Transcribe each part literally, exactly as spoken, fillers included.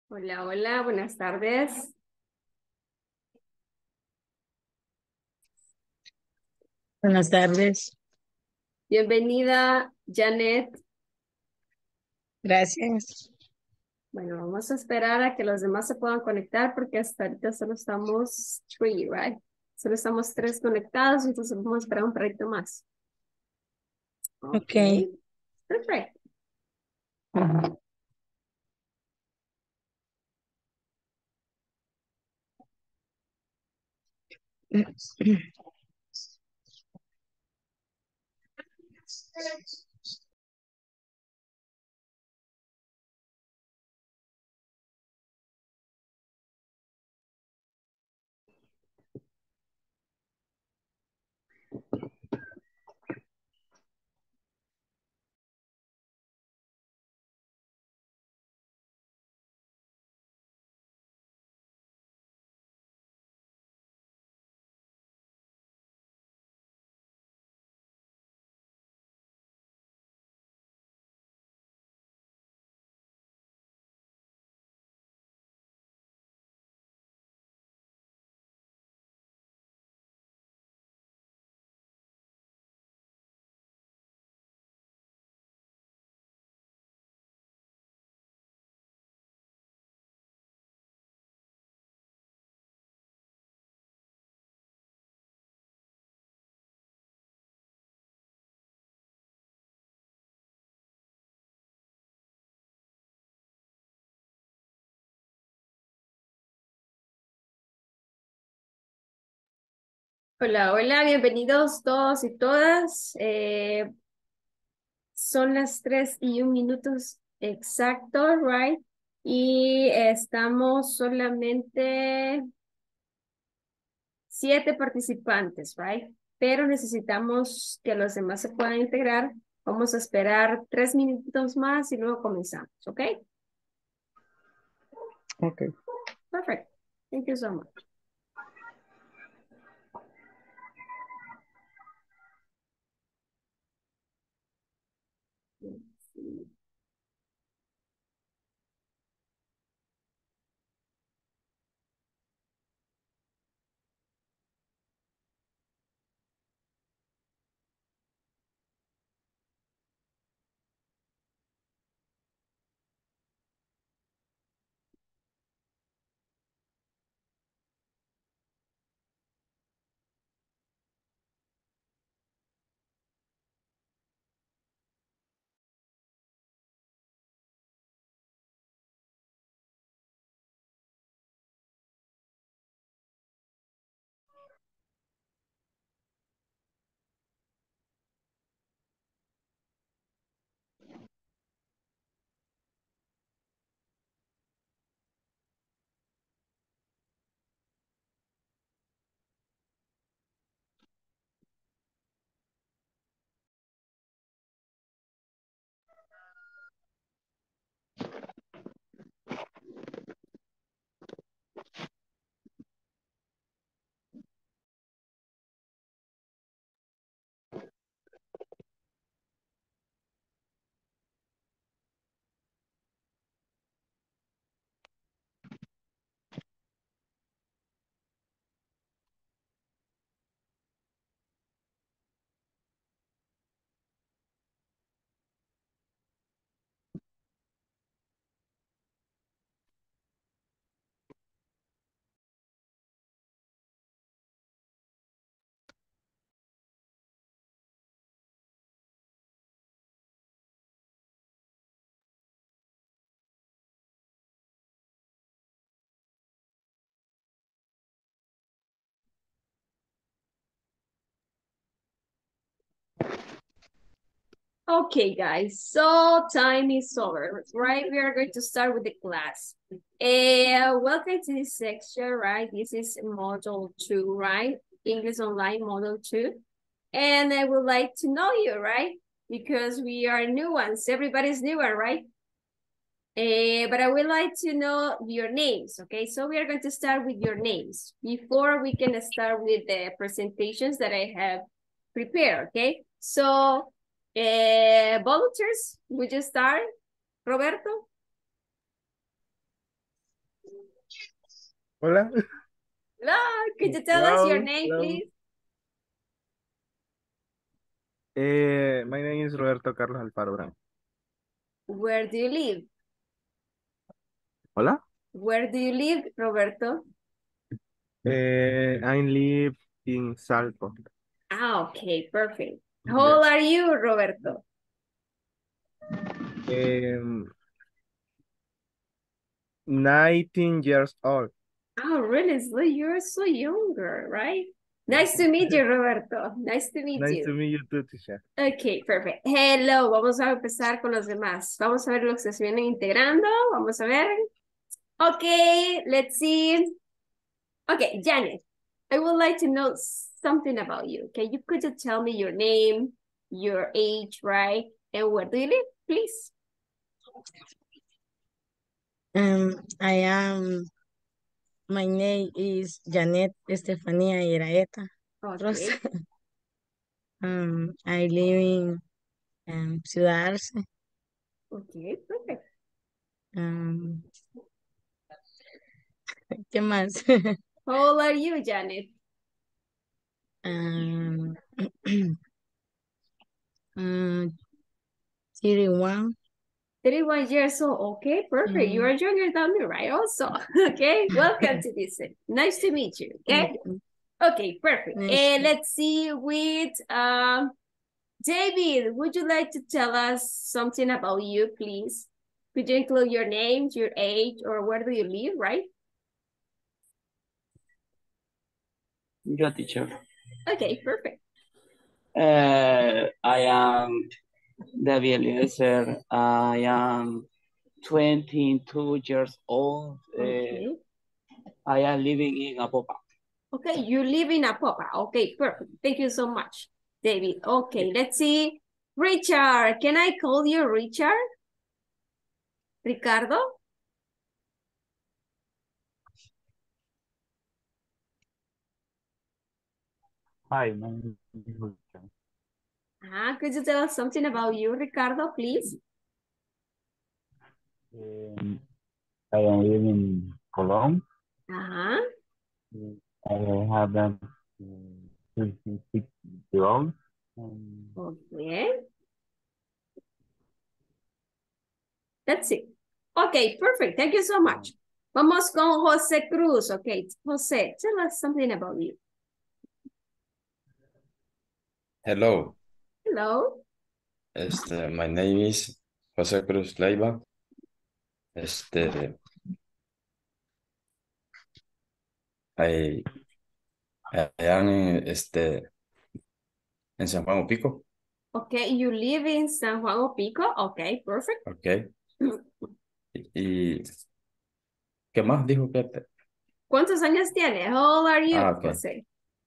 Hola, hola, buenas tardes. Buenas tardes. Bienvenida, Janet. Gracias. Bueno, vamos a esperar a que los demás se puedan conectar porque hasta ahorita solo estamos three, right? Solo estamos tres conectados, entonces vamos a esperar un poquito más. Ok, Ok. perfecto. Ujú. Hola, hola, bienvenidos todos y todas. Eh, son las tres y un minutos exactos, right? Y estamos solamente siete participantes, right? Pero necesitamos que los demás se puedan integrar. Vamos a esperar tres minutos más y luego comenzamos, ¿ok? Ok. Perfect. Thank you so much. Okay, guys, so time is over, right? We are going to start with the class. Uh, welcome to this section, right? This is module two, right? English Online module two. And I would like to know you, right? Because we are new ones. Everybody's new one, right? Uh, but I would like to know your names, okay? So we are going to start with your names before we can start with the presentations that I have prepared, okay? So, uh, volunteers, would you start? Roberto? Hola. Hello, could you tell us your Hello. name, Hello. please? Eh, my name is Roberto Carlos Alfaro Brown. Where do you live? Hola. Where do you live, Roberto? Eh, I live in Salto. Ah, okay, perfect. How Yes. old are you, Roberto? Um, nineteen years old. Oh, really? So you're so younger, right? Nice to meet you, Roberto. Nice to meet Nice you. to meet you too, teacher. Ok, perfect. Hello, vamos a empezar con los demás. Vamos a ver los que se vienen integrando. Vamos a ver. Ok, let's see. Okay, Janet, I would like to know something about you. Okay, you could you tell me your name, your age, right? And where do you live, please? Um, I am, my name is Janet Estefania Iraeta Rosa. Okay, Um, I live in um, Ciudad Arce. okay, perfect. Um, ¿qué más? How old are you, Janet? um, um, thirty-one. thirty-one years old. Okay, perfect. You Um, are younger than me, right? Also, okay. Welcome to this. Nice to meet you. Okay. Okay, perfect. nice. And let's see with um David, would you like to tell us something about you, please? Could you include your name, your age, or where do you live, right? Yo, teacher. Okay, perfect. Uh, I am David Eliezer. I am twenty-two years old. Uh, Okay. I am living in Apopa. Okay, you live in Apopa. Okay, perfect. Thank you so much, David. Okay, let's see. Richard, can I call you Richard? Ricardo? Hi, my name is Richard. Ah, could you tell us something about you, Ricardo, please? Um, I am living in Cologne. Uh-huh. I have a thirty-six year old. Um, Okay. That's it. Okay, perfect. Thank you so much. Vamos con José Cruz. Okay, José, tell us something about you. Hello, Hello. este, my name is José Cruz Leiva. Este, I, I am in, este, en San Juan Opico. Okay, you live in San Juan Opico. Okay, perfect. Ok. Y, ¿qué más dijo que te? ¿Cuántos años tiene? How old are you, Ah, ok. José?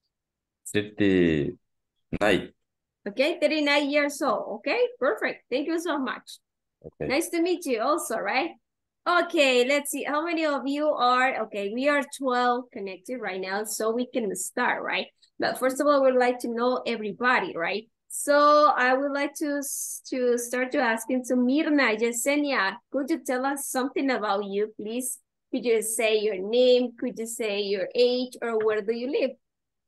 thirty-nine. Okay, thirty-nine years old. Okay, perfect. Thank you so much. Okay. Nice to meet you also, right? Okay, let's see. How many of you are, okay, we are twelve connected right now, so we can start, right? But first of all, we'd like to know everybody, right? So I would like to, to start to asking to Mirna, Yesenia, could you tell us something about you, please? Could you say your name? Could you say your age or where do you live?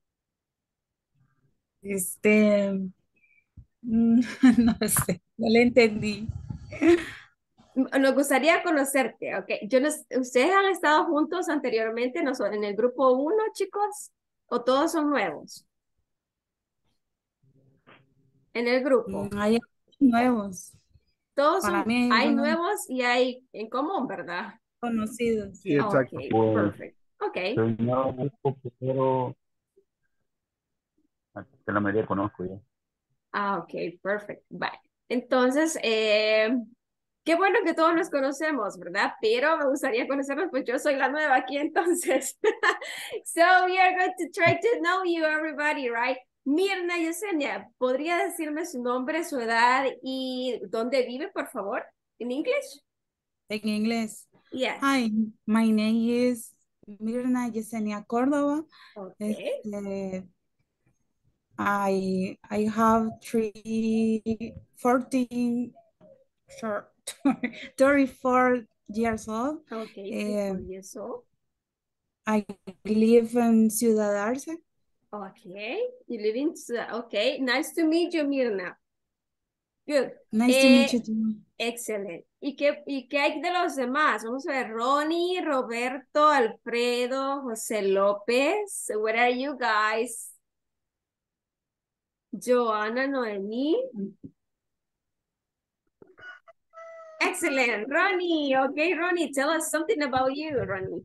Este, mm, no sé, no le entendí. Nos gustaría conocerte, ok. Yo no, ¿ustedes han estado juntos anteriormente no son en el grupo uno, chicos? ¿O todos son nuevos? En el grupo. Mm, Hay nuevos, Todos para son, mí hay hay algunos nuevos y hay en común, ¿verdad? conocidos. Sí, Ok, exacto. pues, perfect. Ok. soy nuevo grupo, pero que la mayoría conozco ya. Ah, ok, perfect. Vale. Entonces, eh, qué bueno que todos nos conocemos, ¿verdad? Pero me gustaría conocerlos, pues yo soy la nueva aquí, entonces. So we are going to try to know you, everybody, right? Mirna Yesenia, ¿podría decirme su nombre, su edad y dónde vive, por favor? ¿En inglés? En inglés. Yes. Hi, my name is Mirna Yesenia Córdoba. Okay. Este, I, I have three, fourteen, short, thirty-four years old. Okay, Eh, thirty-four years old. I live in Ciudad Arce. Okay, you live in, okay, nice to meet you, Mirna. Good. Nice to Eh, meet you too. Excelente. ¿Y qué, ¿Y qué hay de los demás? Vamos a ver, Ronnie, Roberto, Alfredo, José López. Where are you guys? Joana, Noemí. Excellent. Ronnie. Okay, Ronnie, tell us something about you, Ronnie.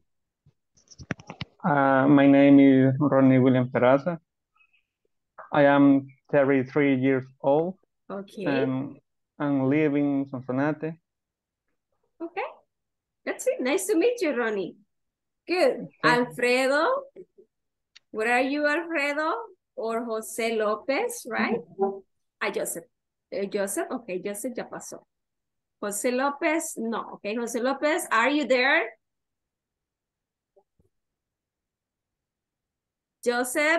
Uh, my name is Ronnie William Peraza. I am thirty-three years old Okay. and I'm living in Sonsonate. Okay. That's it. Nice to meet you, Ronnie. Good. Okay. Alfredo. Where are you, Alfredo? Or José López, right? Ah, Joseph. Eh, Joseph, okay, Joseph ya pasó. José López, no, okay, José López, are you there? Joseph?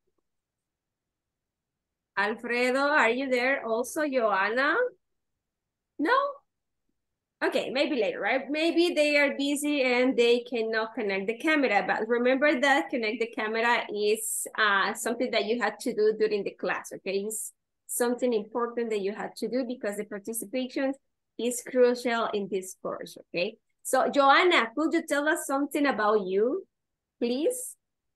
Alfredo, are you there? Also, Joanna? No? Okay, maybe later, right? Maybe they are busy and they cannot connect the camera, but remember that connect the camera is uh, something that you had to do during the class, okay? It's something important that you had to do because the participation is crucial in this course, okay? So, Joanna, could you tell us something about you, please?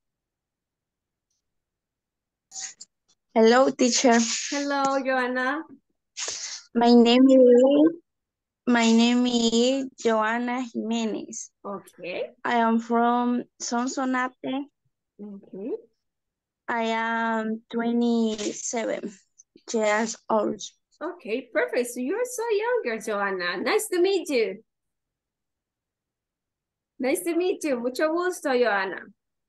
Hello, teacher. Hello, Joanna. My name is my name is Joanna Jimenez. Okay. I am from Sonsonate. Mm-hmm. I am twenty-seven years old. Okay, perfect. So you're so younger, Joanna. Nice to meet you. Nice to meet you. Mucho gusto, Joanna.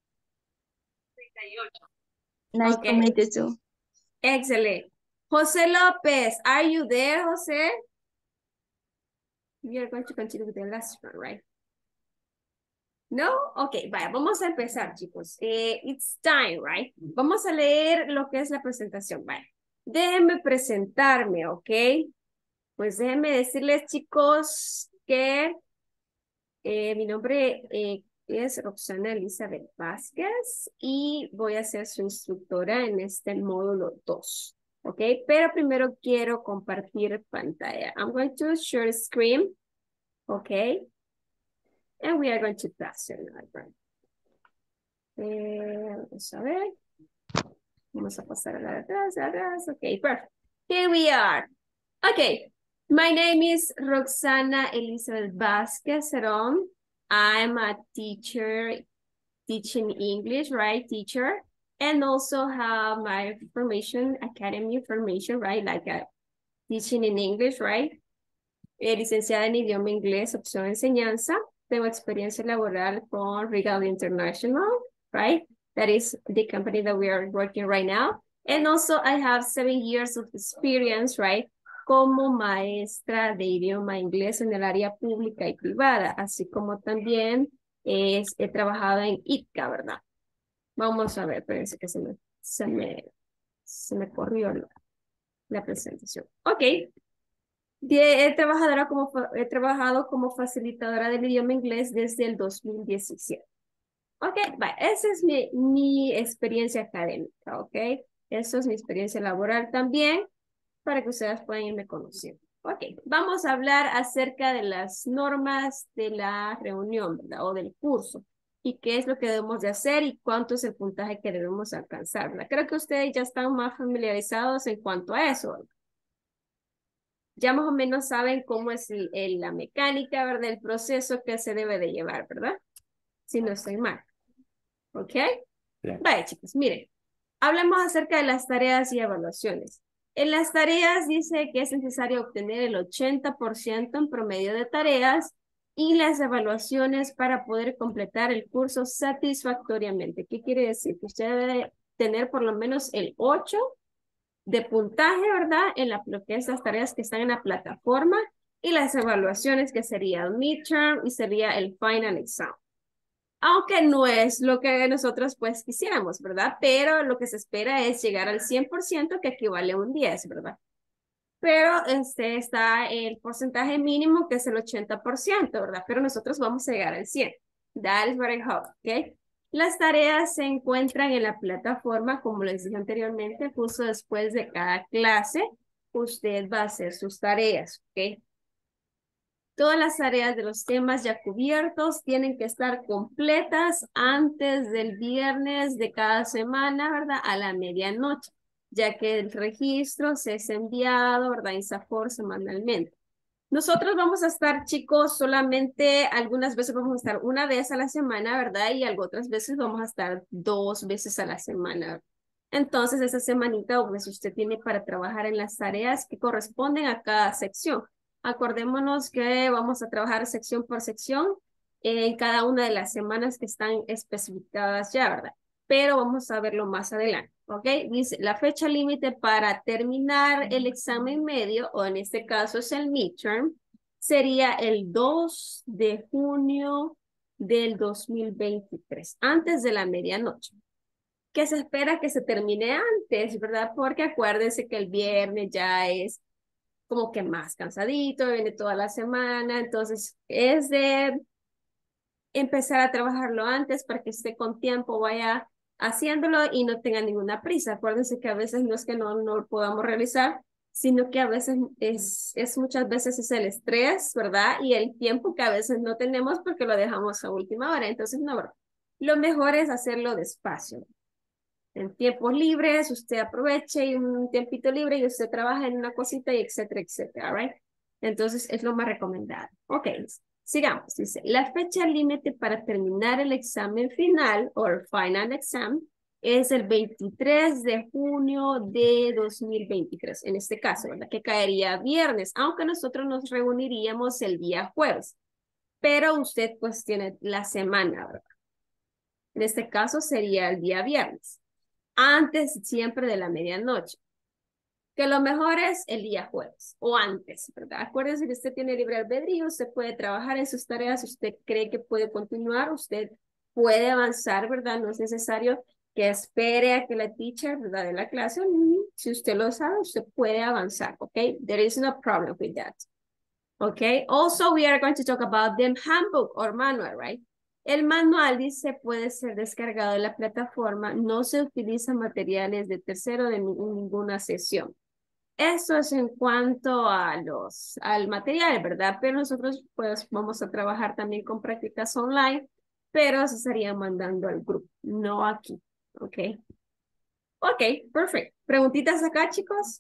Nice Okay. to meet you too. Excellent. Jose Lopez, are you there, Jose? We are going to continue with the last one, right? No? Ok, vaya, vamos a empezar, chicos. Eh, it's time, right? Vamos a leer lo que es la presentación, vaya. Déjenme presentarme, ¿ok? Pues déjenme decirles, chicos, que eh, mi nombre eh, es Roxana Elizabeth Vázquez y voy a ser su instructora en este módulo dos. ¿Ok? Pero primero quiero compartir pantalla. I'm going to share screen. ¿Ok? And we are going to pass it now. Eh, vamos a ver. Vamos a pasar a la de atrás, a la de atrás. Ok, perfect. Here we are. Okay. My name is Roxana Elizabeth Vasquez Cerón. I'm a teacher teaching English, right, teacher? And also have my formation, academy formation, right, like a teaching in English, right? Eh, licenciada en idioma inglés, opción enseñanza. Tengo experiencia laboral con Regal International, right? That is the company that we are working right now. And also I have seven years of experience, right? Como maestra de idioma inglés en el área pública y privada, así como también es, he trabajado en I T C A, ¿verdad? Vamos a ver, parece que se me, se me, se me corrió la, la presentación. Ok. He, trabajadora como, he trabajado como facilitadora del idioma inglés desde el dos mil diecisiete. Ok, bye. Esa es mi, mi experiencia académica, ok. Esa es mi experiencia laboral también, para que ustedes puedan irme conociendo. Ok, vamos a hablar acerca de las normas de la reunión, ¿verdad? O del curso. Y qué es lo que debemos de hacer y cuánto es el puntaje que debemos alcanzar, ¿verdad? Creo que ustedes ya están más familiarizados en cuanto a eso, ¿verdad? Ya más o menos saben cómo es el, el, la mecánica, ¿verdad? El proceso que se debe de llevar, ¿verdad? Si no estoy mal. ¿Ok? Bien. Vale, chicos, miren. Hablemos acerca de las tareas y evaluaciones. En las tareas dice que es necesario obtener el ochenta por ciento en promedio de tareas y las evaluaciones para poder completar el curso satisfactoriamente. ¿Qué quiere decir? Que usted debe tener por lo menos el ocho de puntaje, ¿verdad? En la, lo que es las tareas que están en la plataforma y las evaluaciones que sería el midterm y sería el final exam. Aunque no es lo que nosotros pues quisiéramos, ¿verdad? Pero lo que se espera es llegar al cien por ciento que equivale a un diez, ¿verdad? Pero este está el porcentaje mínimo que es el ochenta por ciento, ¿verdad? Pero nosotros vamos a llegar al cien. That is what I hope, ¿ok? Las tareas se encuentran en la plataforma, como les dije anteriormente, justo después de cada clase, usted va a hacer sus tareas, ¿ok? Todas las tareas de los temas ya cubiertos tienen que estar completas antes del viernes de cada semana, ¿verdad? A la medianoche, ya que el registro se es enviado, ¿verdad? INSAFORP semanalmente. Nosotros vamos a estar, chicos, solamente algunas veces vamos a estar una vez a la semana, ¿verdad? Y algo otras veces vamos a estar dos veces a la semana. Entonces, esa semanita, pues usted tiene para trabajar en las tareas que corresponden a cada sección. Acordémonos que vamos a trabajar sección por sección en cada una de las semanas que están especificadas ya, ¿verdad? Pero vamos a verlo más adelante, ¿ok? Dice, la fecha límite para terminar el examen medio, o en este caso es el midterm, sería el dos de junio del dos mil veintitrés, antes de la medianoche. Que se espera que se termine antes, ¿verdad? Porque acuérdense que el viernes ya es como que más cansadito, viene toda la semana, entonces es de empezar a trabajarlo antes para que esté con tiempo, vaya haciéndolo y no tenga ninguna prisa. Acuérdense que a veces no es que no, no lo podamos realizar, sino que a veces es, es muchas veces es el estrés, ¿verdad? Y el tiempo que a veces no tenemos porque lo dejamos a última hora. Entonces, no, ¿verdad? Lo mejor es hacerlo despacio. En tiempos libres, usted aproveche y un tiempito libre y usted trabaja en una cosita y etcétera, etcétera, right? Entonces, es lo más recomendado. Ok, sigamos. Dice, la fecha límite para terminar el examen final, o final exam, es el veintitrés de junio de dos mil veintitrés. En este caso, ¿verdad? Que caería viernes, aunque nosotros nos reuniríamos el día jueves. Pero usted, pues, tiene la semana, ¿verdad? En este caso, sería el día viernes. Antes siempre de la medianoche, que lo mejor es el día jueves o antes, ¿verdad? Acuérdense que usted tiene libre albedrío, usted puede trabajar en sus tareas, si usted cree que puede continuar, usted puede avanzar, ¿verdad? No es necesario que espere a que la teacher, ¿verdad? De la clase, si usted lo sabe, usted puede avanzar, ¿ok? There is no problem with that. Okay, also we are going to talk about the handbook or manual, right? El manual dice puede ser descargado de la plataforma, no se utilizan materiales de tercero de ninguna sesión. Eso es en cuanto a los, al material, ¿verdad? Pero nosotros pues vamos a trabajar también con prácticas online, pero se estarían mandando al grupo, no aquí, ¿ok? Ok, perfecto. ¿Preguntitas acá, chicos?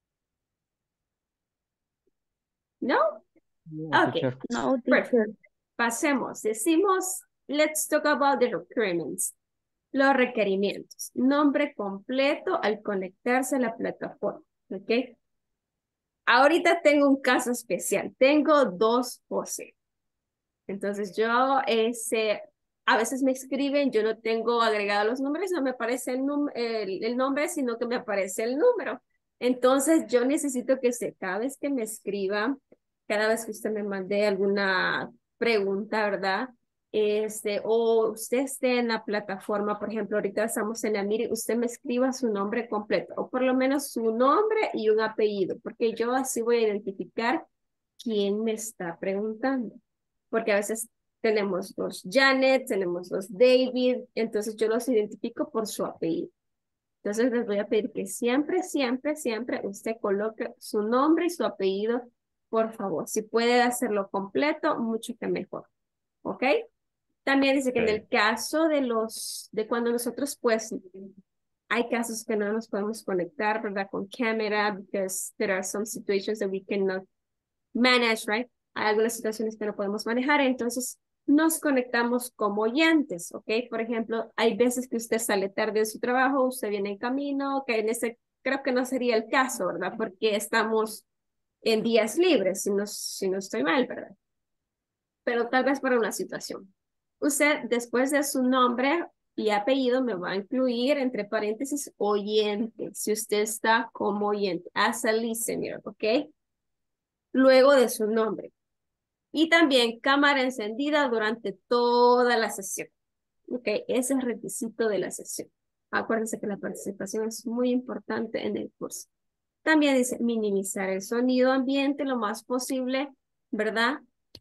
¿No? No, Ok, teacher. No, perfecto. teacher. Pasemos, decimos, let's talk about the requirements. Los requerimientos. Nombre completo al conectarse a la plataforma, ¿ok? Ahorita tengo un caso especial. Tengo dos José. Entonces yo, ese, a veces me escriben, yo no tengo agregado los nombres, no me aparece el, el, el nombre, sino que me aparece el número. Entonces yo necesito que usted, cada vez que me escriba, cada vez que usted me mande alguna pregunta, ¿verdad? Este, o usted esté en la plataforma, por ejemplo, ahorita estamos en la Miri, usted me escriba su nombre completo, o por lo menos su nombre y un apellido, porque yo así voy a identificar quién me está preguntando. Porque a veces tenemos dos Janet, tenemos dos David, entonces yo los identifico por su apellido. Entonces les voy a pedir que siempre, siempre, siempre usted coloque su nombre y su apellido, por favor. Si puede hacerlo completo, mucho que mejor. ¿Ok? También dice que en el caso de los, de cuando nosotros pues, hay casos que no nos podemos conectar, ¿verdad? Con cámara, because there are some situations that we cannot manage, right? Hay algunas situaciones que no podemos manejar, entonces nos conectamos como oyentes, ¿ok? Por ejemplo, hay veces que usted sale tarde de su trabajo, usted viene en camino, que en ese creo que no sería el caso, ¿verdad? Porque estamos en días libres, si no, si no estoy mal, ¿verdad? Pero tal vez para una situación. Usted, después de su nombre y apellido, me va a incluir, entre paréntesis, oyente, si usted está como oyente, as a listener, ¿ok? Luego de su nombre. Y también cámara encendida durante toda la sesión. Ok, ese es el requisito de la sesión. Acuérdense que la participación es muy importante en el curso. También dice minimizar el sonido ambiente lo más posible, ¿verdad?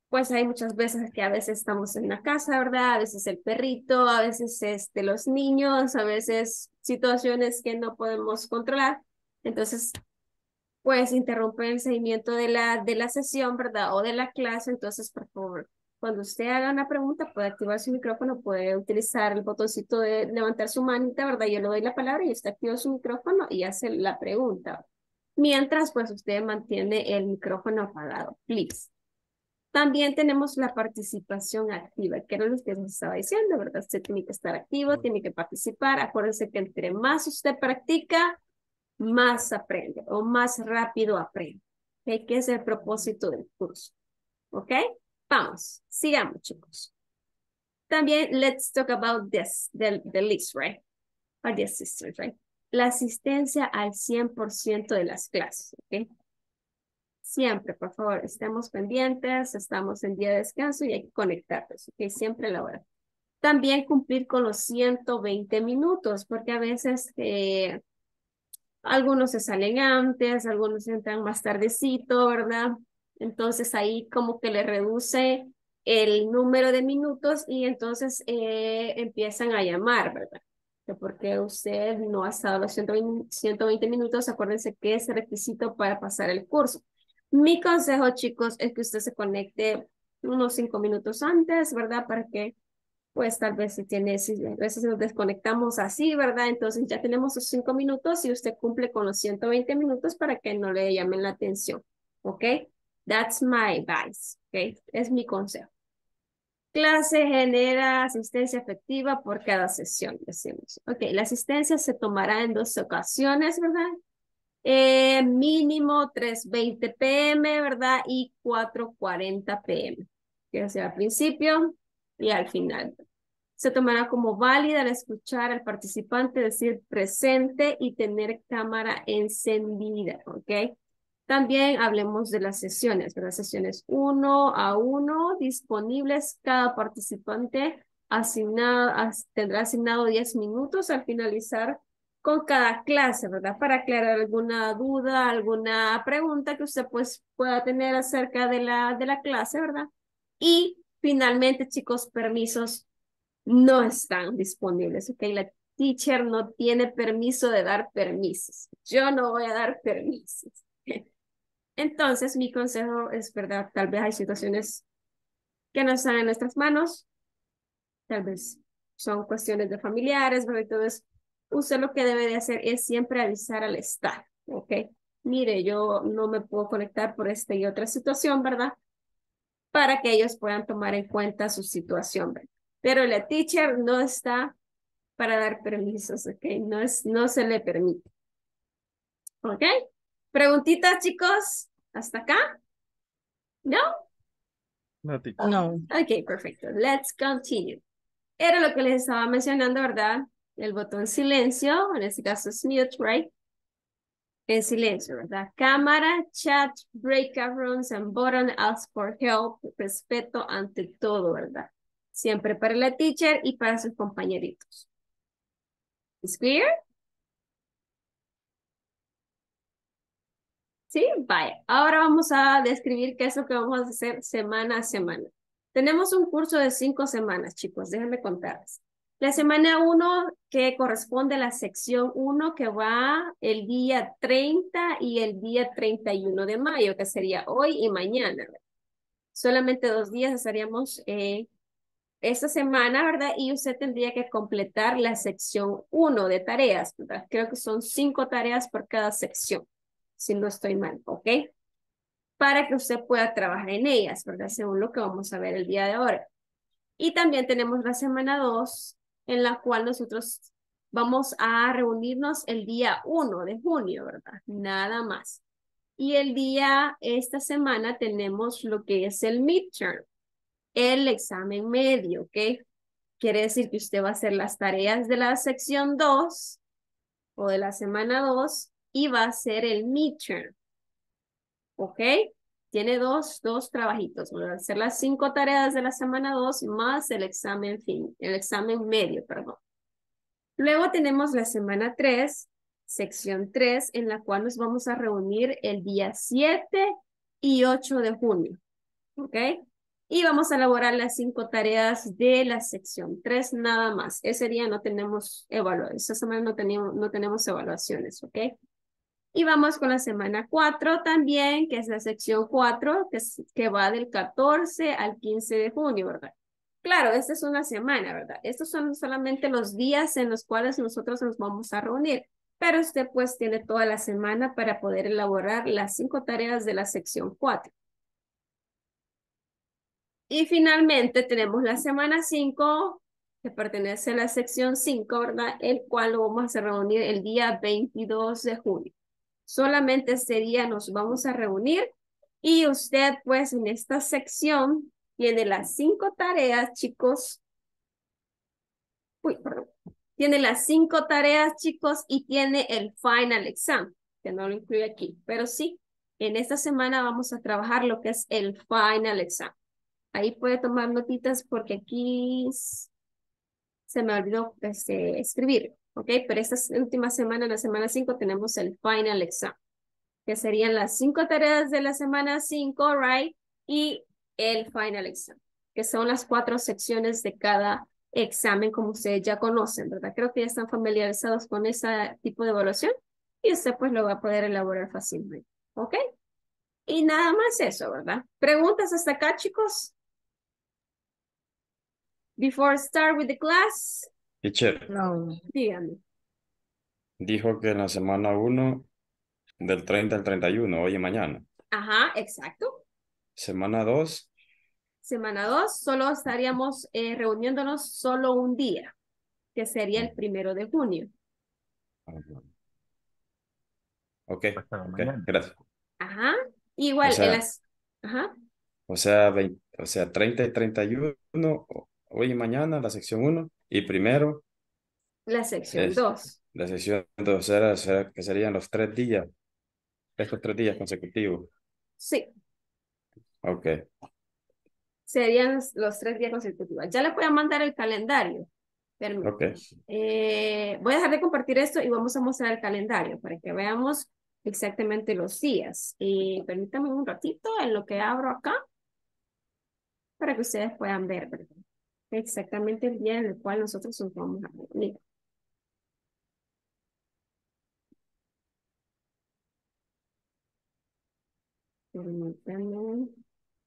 pues hay muchas veces que a veces estamos en la casa, ¿verdad? A veces el perrito, a veces este, los niños, a veces situaciones que no podemos controlar. Entonces, pues interrumpe el seguimiento de la, de la sesión, ¿verdad? O de la clase. Entonces, por favor, cuando usted haga una pregunta, puede activar su micrófono, puede utilizar el botoncito de levantar su manita, ¿verdad? Yo le doy la palabra y usted activa su micrófono y hace la pregunta. Mientras, pues usted mantiene el micrófono apagado, please. También tenemos la participación activa, que era lo que les estaba diciendo, ¿verdad? Usted tiene que estar activo, tiene que participar. Acuérdense que entre más usted practica, más aprende o más rápido aprende. ¿Ok? Que es el propósito del curso. ¿Ok? Vamos, sigamos, chicos. También, let's talk about this, the, the list, right? Or the assistance, right? La asistencia al cien por ciento de las clases, ¿ok? Siempre, por favor, estemos pendientes, estamos en día de descanso y hay que conectarnos, ¿ok? Siempre a la hora. También cumplir con los ciento veinte minutos, porque a veces eh, algunos se salen antes, algunos entran más tardecito, ¿verdad? Entonces ahí como que le reduce el número de minutos y entonces eh, empiezan a llamar, ¿verdad? Que porque usted no ha estado los ciento veinte, ciento veinte minutos, acuérdense que es requisito para pasar el curso. Mi consejo, chicos, es que usted se conecte unos cinco minutos antes, ¿verdad? Para que, pues, tal vez si tiene, si a veces nos desconectamos así, ¿verdad? Entonces ya tenemos sus cinco minutos y usted cumple con los ciento veinte minutos para que no le llamen la atención, ¿ok? That's my advice, ¿ok? Es mi consejo. Clase genera asistencia efectiva por cada sesión, decimos. Ok, la asistencia se tomará en dos ocasiones, ¿verdad? Eh, mínimo tres veinte p m, ¿verdad? Y cuatro cuarenta p m, que sea al principio y al final. Se tomará como válida al escuchar al participante decir presente y tener cámara encendida, ¿ok? También hablemos de las sesiones, ¿verdad? Sesiones uno a uno disponibles. Cada participante asignado, as, tendrá asignado diez minutos al finalizar con cada clase, ¿verdad? Para aclarar alguna duda, alguna pregunta que usted pues pueda tener acerca de la, de la clase, ¿verdad? Y finalmente, chicos, permisos no están disponibles, ¿ok? La teacher no tiene permiso de dar permisos. Yo no voy a dar permisos. Entonces, mi consejo es, ¿verdad? Tal vez hay situaciones que no están en nuestras manos, tal vez son cuestiones de familiares, ¿verdad? Entonces, usted lo que debe de hacer es siempre avisar al staff, ¿ok? Mire, yo no me puedo conectar por esta y otra situación, ¿verdad? Para que ellos puedan tomar en cuenta su situación, ¿verdad? Pero la teacher no está para dar permisos, ¿ok? No, es, no se le permite. ¿Ok? ¿Preguntitas, chicos? ¿Hasta acá? ¿No? No, teacher. No. Ok, perfecto. Let's continue. Era lo que les estaba mencionando, ¿verdad? El botón silencio, en este caso es mute, right? En silencio, ¿verdad? Cámara, chat, breakout rooms, and button ask for help. Respeto ante todo, ¿verdad? Siempre para la teacher y para sus compañeritos. ¿Es clear? Sí, vaya. Ahora vamos a describir qué es lo que vamos a hacer semana a semana. Tenemos un curso de cinco semanas, chicos. Déjenme contarles. La semana uno, que corresponde a la sección uno, que va el día treinta y el día treinta y uno de mayo, que sería hoy y mañana. Solamente dos días estaríamos eh, esta semana, ¿verdad? Y usted tendría que completar la sección uno de tareas, ¿verdad? Creo que son cinco tareas por cada sección, si no estoy mal, ¿ok? Para que usted pueda trabajar en ellas, ¿verdad? Según lo que vamos a ver el día de ahora. Y también tenemos la semana dos, en la cual nosotros vamos a reunirnos el día uno de junio, ¿verdad? Nada más. Y el día, esta semana, tenemos lo que es el midterm, el examen medio, ¿ok? Quiere decir que usted va a hacer las tareas de la sección dos o de la semana dos y va a hacer el midterm, ¿ok? Tiene dos, dos trabajitos. Va a hacer las cinco tareas de la semana dos más el examen fin, el examen medio, perdón. Luego tenemos la semana tres, sección tres, en la cual nos vamos a reunir el día siete y ocho de junio, ¿ok? Y vamos a elaborar las cinco tareas de la sección tres nada más. Ese día no tenemos evaluaciones. Esta semana no tenemos, no tenemos evaluaciones, ¿ok? Y vamos con la semana cuatro también, que es la sección cuatro, que, es, que va del catorce al quince de junio, ¿verdad? Claro, esta es una semana, ¿verdad? Estos son solamente los días en los cuales nosotros nos vamos a reunir. Pero usted pues tiene toda la semana para poder elaborar las cinco tareas de la sección cuatro. Y finalmente tenemos la semana cinco, que pertenece a la sección cinco, ¿verdad? El cual lo vamos a reunir el día veintidós de junio. Solamente ese día nos vamos a reunir y usted pues en esta sección tiene las cinco tareas, chicos. Uy, perdón. Tiene las cinco tareas, chicos, y tiene el final exam, que no lo incluye aquí. Pero sí, en esta semana vamos a trabajar lo que es el final exam. Ahí puede tomar notitas porque aquí se me olvidó este, escribir, ¿ok? Pero esta última semana, en la semana cinco, tenemos el final exam, que serían las cinco tareas de la semana cinco, right? Y el final exam, que son las cuatro secciones de cada examen, como ustedes ya conocen, ¿verdad? Creo que ya están familiarizados con ese tipo de evaluación y usted pues lo va a poder elaborar fácilmente, ¿ok? Y nada más eso, ¿verdad? ¿Preguntas hasta acá, chicos? Before start with the class, Teacher, No. díganme. dijo que en la semana uno, del treinta al treinta y uno, hoy y mañana. Ajá, exacto. Semana dos, Semana dos, solo estaríamos eh, reuniéndonos solo un día, que sería el primero de junio. ok, Hasta ok, mañana. gracias. Ajá. O Igual, en sea, las... Ajá. o sea, veinte, o sea, treinta y treinta y uno, o- hoy y mañana, la sección uno, y primero La sección es dos. la sección dos, será, será que serían los tres días, estos tres días consecutivos. Sí, Ok, serían los, los tres días consecutivos. Ya le voy a mandar el calendario. Permítame. ok, Eh, voy a dejar de compartir esto y vamos a mostrar el calendario para que veamos exactamente los días. Y permítame un ratito en lo que abro acá para que ustedes puedan ver, ¿verdad? Exactamente el día en el cual nosotros nos vamos a reunir. Permítame.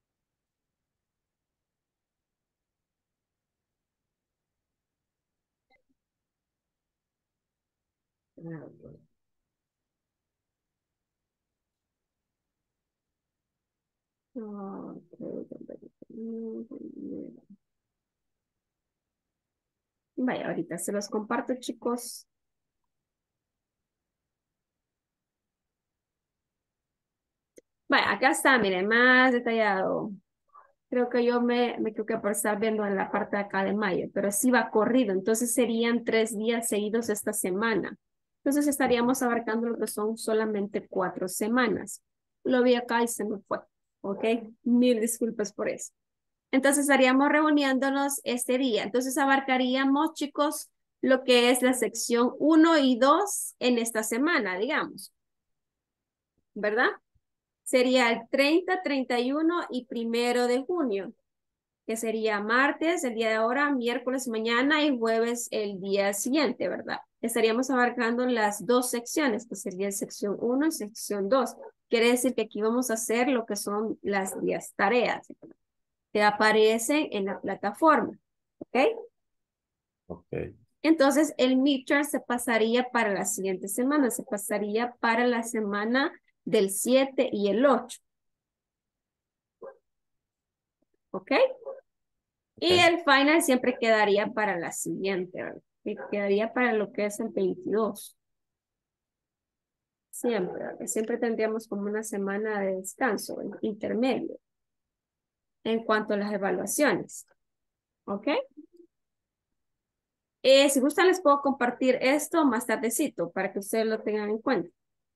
A ver. Vaya, ahorita se los comparto, chicos. Vaya, acá está, miren, más detallado. Creo que yo me, me creo que por estar viendo en la parte de acá de mayo, pero sí va corrido, entonces serían tres días seguidos esta semana. Entonces estaríamos abarcando lo que son solamente cuatro semanas. Lo vi acá y se me fue, ¿ok? Mil disculpas por eso. Entonces estaríamos reuniéndonos este día. Entonces abarcaríamos, chicos, lo que es la sección uno y dos en esta semana, digamos. ¿Verdad? Sería el treinta, treinta y uno y primero de junio, que sería martes, el día de ahora, miércoles mañana y jueves el día siguiente, ¿verdad? Estaríamos abarcando las dos secciones, que sería sección uno y sección dos. Quiere decir que aquí vamos a hacer lo que son las diez tareas, ¿verdad? Que aparecen en la plataforma, ¿ok? ok, Entonces, el midterm se pasaría para la siguiente semana, se pasaría para la semana del siete y el ocho. ¿Ok? Y ok, el final siempre quedaría para la siguiente, ¿verdad? Y quedaría para lo que es el veintidós. Siempre, ¿verdad? Siempre tendríamos como una semana de descanso en- intermedio en cuanto a las evaluaciones. ¿Ok? Eh, si gustan, les puedo compartir esto más tardecito para que ustedes lo tengan en cuenta.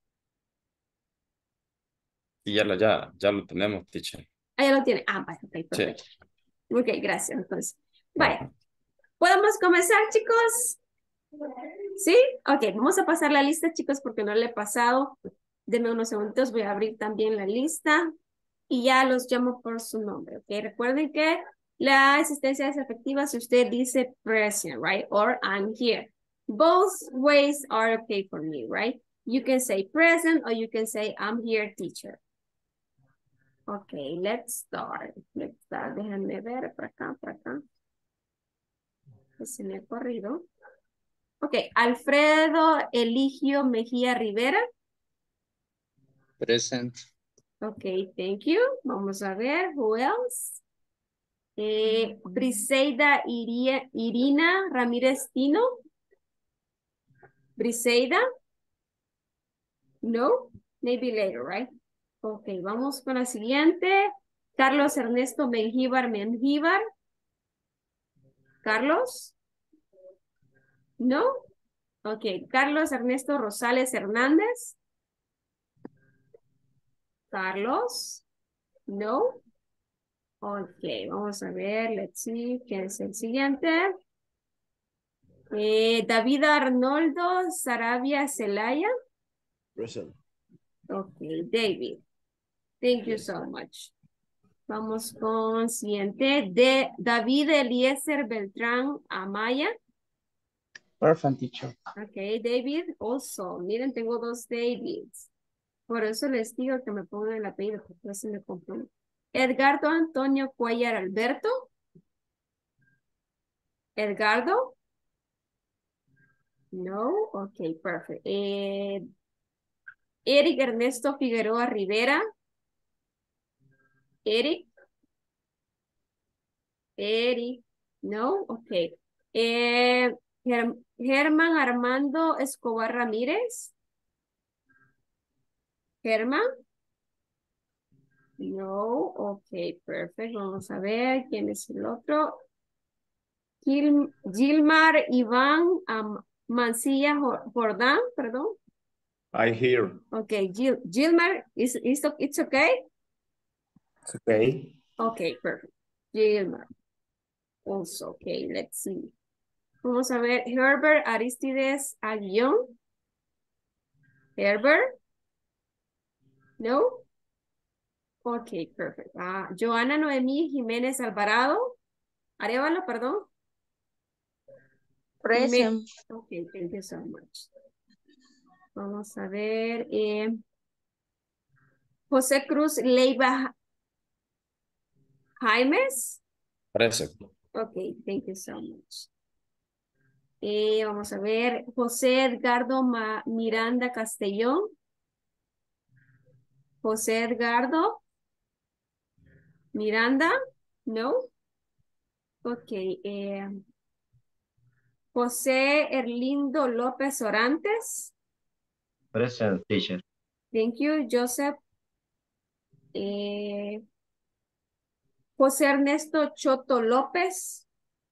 y ya lo, ya, ya lo tenemos, teacher. Ah, ya lo tiene. Ah, vale, ok, Sí, perfecto. Ok, gracias. Entonces, vaya. ajá. ¿Podemos comenzar, chicos? ¿Sí? Ok, vamos a pasar la lista, chicos, porque no le he pasado. Denme unos segunditos, voy a abrir también la lista. y ya los llamo por su nombre, ¿ok? Recuerden que la asistencia es efectiva si usted dice present, right? Or I'm here. Both ways are okay for me, right? You can say present or you can say I'm here, teacher. Okay, let's start. Let's start. Déjenme ver por acá, por acá. Que se me ha corrido. Ok, Alfredo Eligio Mejía Rivera. Present. Ok, thank you. Vamos a ver, who else? Eh, Briseida Iria- Irina Ramírez Tino. Briseida? No? Maybe later, right? Ok, vamos con la siguiente. Carlos Ernesto Mengíbar Mengíbar. Carlos? No? Ok, Carlos Ernesto Rosales Hernández. Carlos? No? Ok, vamos a ver, let's see, ¿quién es el siguiente? Eh, David Arnoldo Sarabia Celaya. Present. Ok, David. Thank you so much. Vamos con siguiente. De David Eliezer Beltrán Amaya. Perfect, teacher. Ok, David, also. Miren, tengo dos Davids. Por eso les digo que me pongan el apellido, porque así me confundo. Edgardo Antonio Cuellar Alberto. Edgardo. No, ok, perfect. Eh, Eric Ernesto Figueroa Rivera. Eric. Eric. No, ok. Eh, Ger- Germán Armando Escobar Ramírez. Germán. No, ok, perfect. Vamos a ver quién es el otro. Gil- Gilmar Iván Am- Mancilla Jor- Jordán, perdón. I hear. Okay, Gil Gilmar, is, is it's okay? It's okay. Okay, perfect. Gilmar. Also, okay, let's see. Vamos a ver, Herbert Aristides Aguillón. Herbert? No? Okay, perfect. Ah, Joana Noemí Jiménez Alvarado. Arevalo, perdón. Present. Me- Okay, thank you so much. Vamos a ver. Eh, José Cruz Leiva Jaimes. Present. Okay, thank you so much. Eh, vamos a ver. José Edgardo Ma- Miranda Castellón. José Edgardo Miranda. No. Ok. eh, José Erlindo López Orantes. Present, teacher. Thank you, Joseph. Eh, José Ernesto Choto López.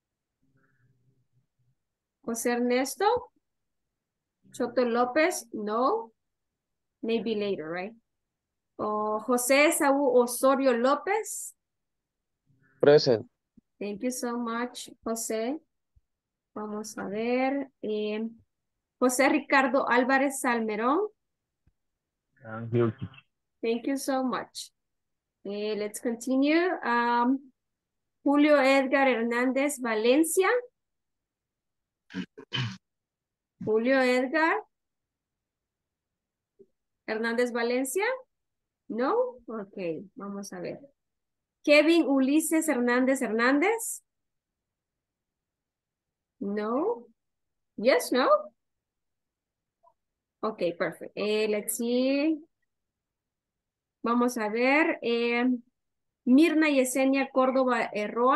José Ernesto Choto López. No. Maybe later, right? Oh, José Saúl Osorio López. Present. Thank you so much, José. Vamos a ver. eh, José Ricardo Álvarez Salmerón. I'm here, teacher. Thank you so much. Eh, let's continue. Um, Julio Edgar Hernández Valencia. Julio Edgar Hernández Valencia. No. Ok, vamos a ver. Kevin Ulises Hernández Hernández. No. Yes, no. Ok, perfect. Eh, let's see. Vamos a ver. eh, Mirna Yesenia Córdoba Erroa.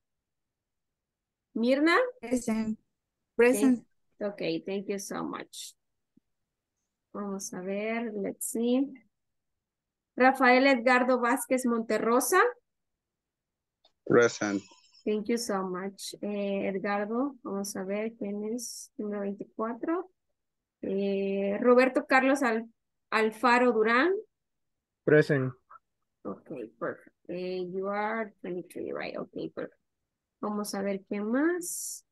Mirna. Present. Thank- Present. Okay, thank you so much. Vamos a ver, let's see. Rafael Edgardo Vázquez Monterrosa. Present. Thank you so much, eh, Edgardo. Vamos a ver quién es número veinticuatro. Eh, Roberto Carlos Al- Alfaro Durán. Present. Okay, perfect. Eh, you are twenty-three, right? Okay, perfect. Vamos a ver quién más.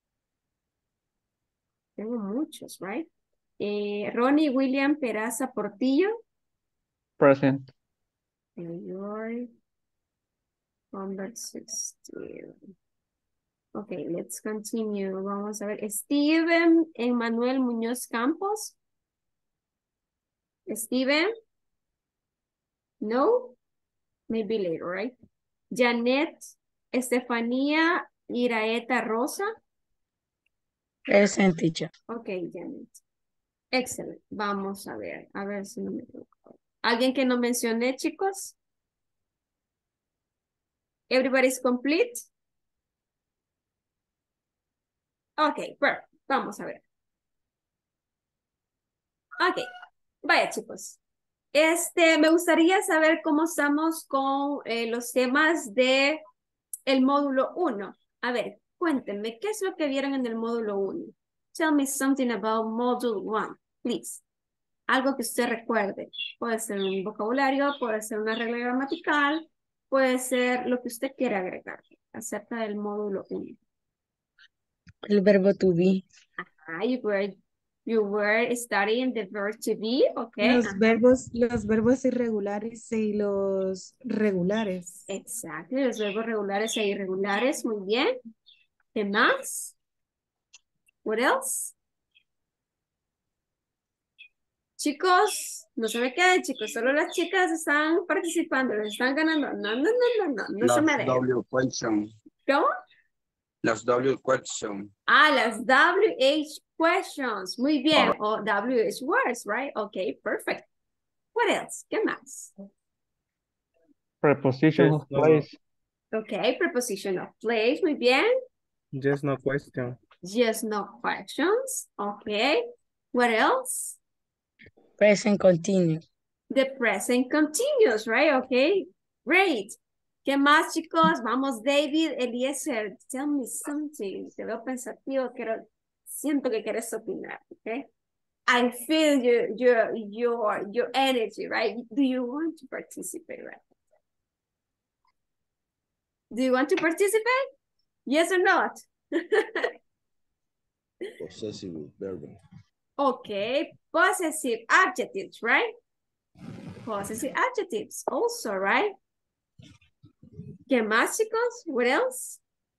Tengo muchos, right? Eh, Ronnie William Peraza Portillo. Present. Your number sixteen. Okay, let's continue. Vamos a ver. Steven Emmanuel Muñoz Campos. Steven? No? Maybe later, right? Janet Estefanía Iraeta Rosa. Present, teacher. Ok, Janet. Excelente. Vamos a ver. A ver si no me equivoco. ¿Alguien que no mencioné, chicos? Everybody's complete? Ok, perfecto. Vamos a ver. Ok. Vaya, chicos. Este, me gustaría saber cómo estamos con eh, los temas de el módulo uno. A ver, cuéntenme, ¿qué es lo que vieron en el módulo uno? Tell me something about module one, please. Algo que usted recuerde. Puede ser un vocabulario, puede ser una regla gramatical, puede ser lo que usted quiera agregar acerca del módulo uno. El verbo to be. Ah, you were, you were studying the verb to be, okay. Los Ajá. verbos, los verbos irregulares y los regulares. Exacto, los verbos regulares e irregulares, muy bien. ¿Qué más? What else? Chicos, no se me queden, chicos, solo las chicas están participando, les están ganando. No, no, no, no, no, no se me Las dejen. W question. ¿Cómo? Las W question. Ah, las W H questions. Muy bien. O W H words, right? Okay, perfect. What else? ¿Qué más? Preposition Yes, of no. place. Okay, preposition of place. Muy bien. Yes, no question. Just no questions. Okay. What else? Present continuous. The present continuous, right? Okay, great. ¿Qué más, chicos? Vamos, David Eliezer. Tell me something. Te veo pensativo, quiero, siento que quieres opinar, okay? I feel your, your, your, your energy, right? Do you want to participate, right? Do you want to participate? Yes or not? Possessive verb. Okay, possessive adjectives, right? Possessive adjectives also, right? ¿Qué más, chicos? What else?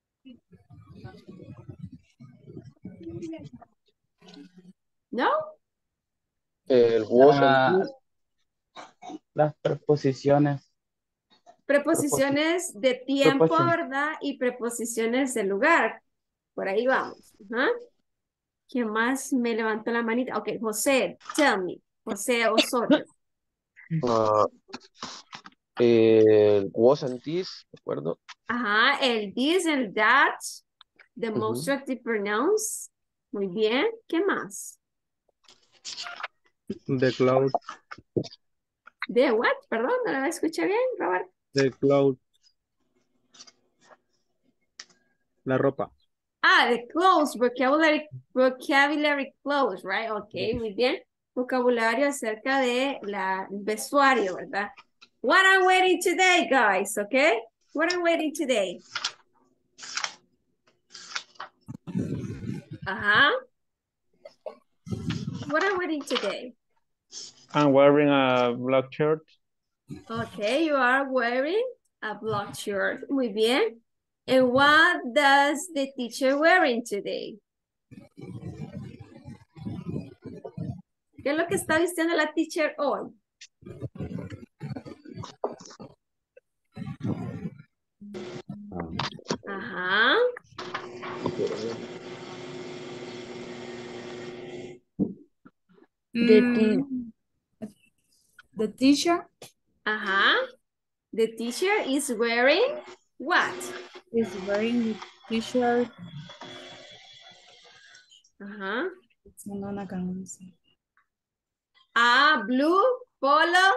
No? El was Ah, and is, las preposiciones. Preposiciones de tiempo, Preposition. ¿verdad? Y preposiciones de lugar. Por ahí vamos. Ajá. ¿Quién más me levantó la manita? Ok, José, tell me. José Osorio. ah, el was and is, ¿de acuerdo? Ajá, el this, el that, Ujú. demonstrative pronouns. Muy bien. ¿Qué más? The cloud, ¿De what? Perdón, no la escuché bien, Robert. the cloud. La ropa. Ah, the clothes, vocabulary, vocabulary clothes, right? Ok, muy bien. Vocabulario acerca de la el vestuario, ¿verdad? What I'm wearing today, guys, okay? What I'm wearing today. Ajá. What I'm wearing today. I'm wearing a black shirt. Okay, you are wearing a black shirt. Muy bien. And what does the teacher wearing today? ¿Qué es lo que está vistiendo la teacher hoy? Ajá. The Mm, team. the teacher Ajá. The teacher is wearing what? is wearing t-shirt. Ajá. No, una camisa. A blue polo.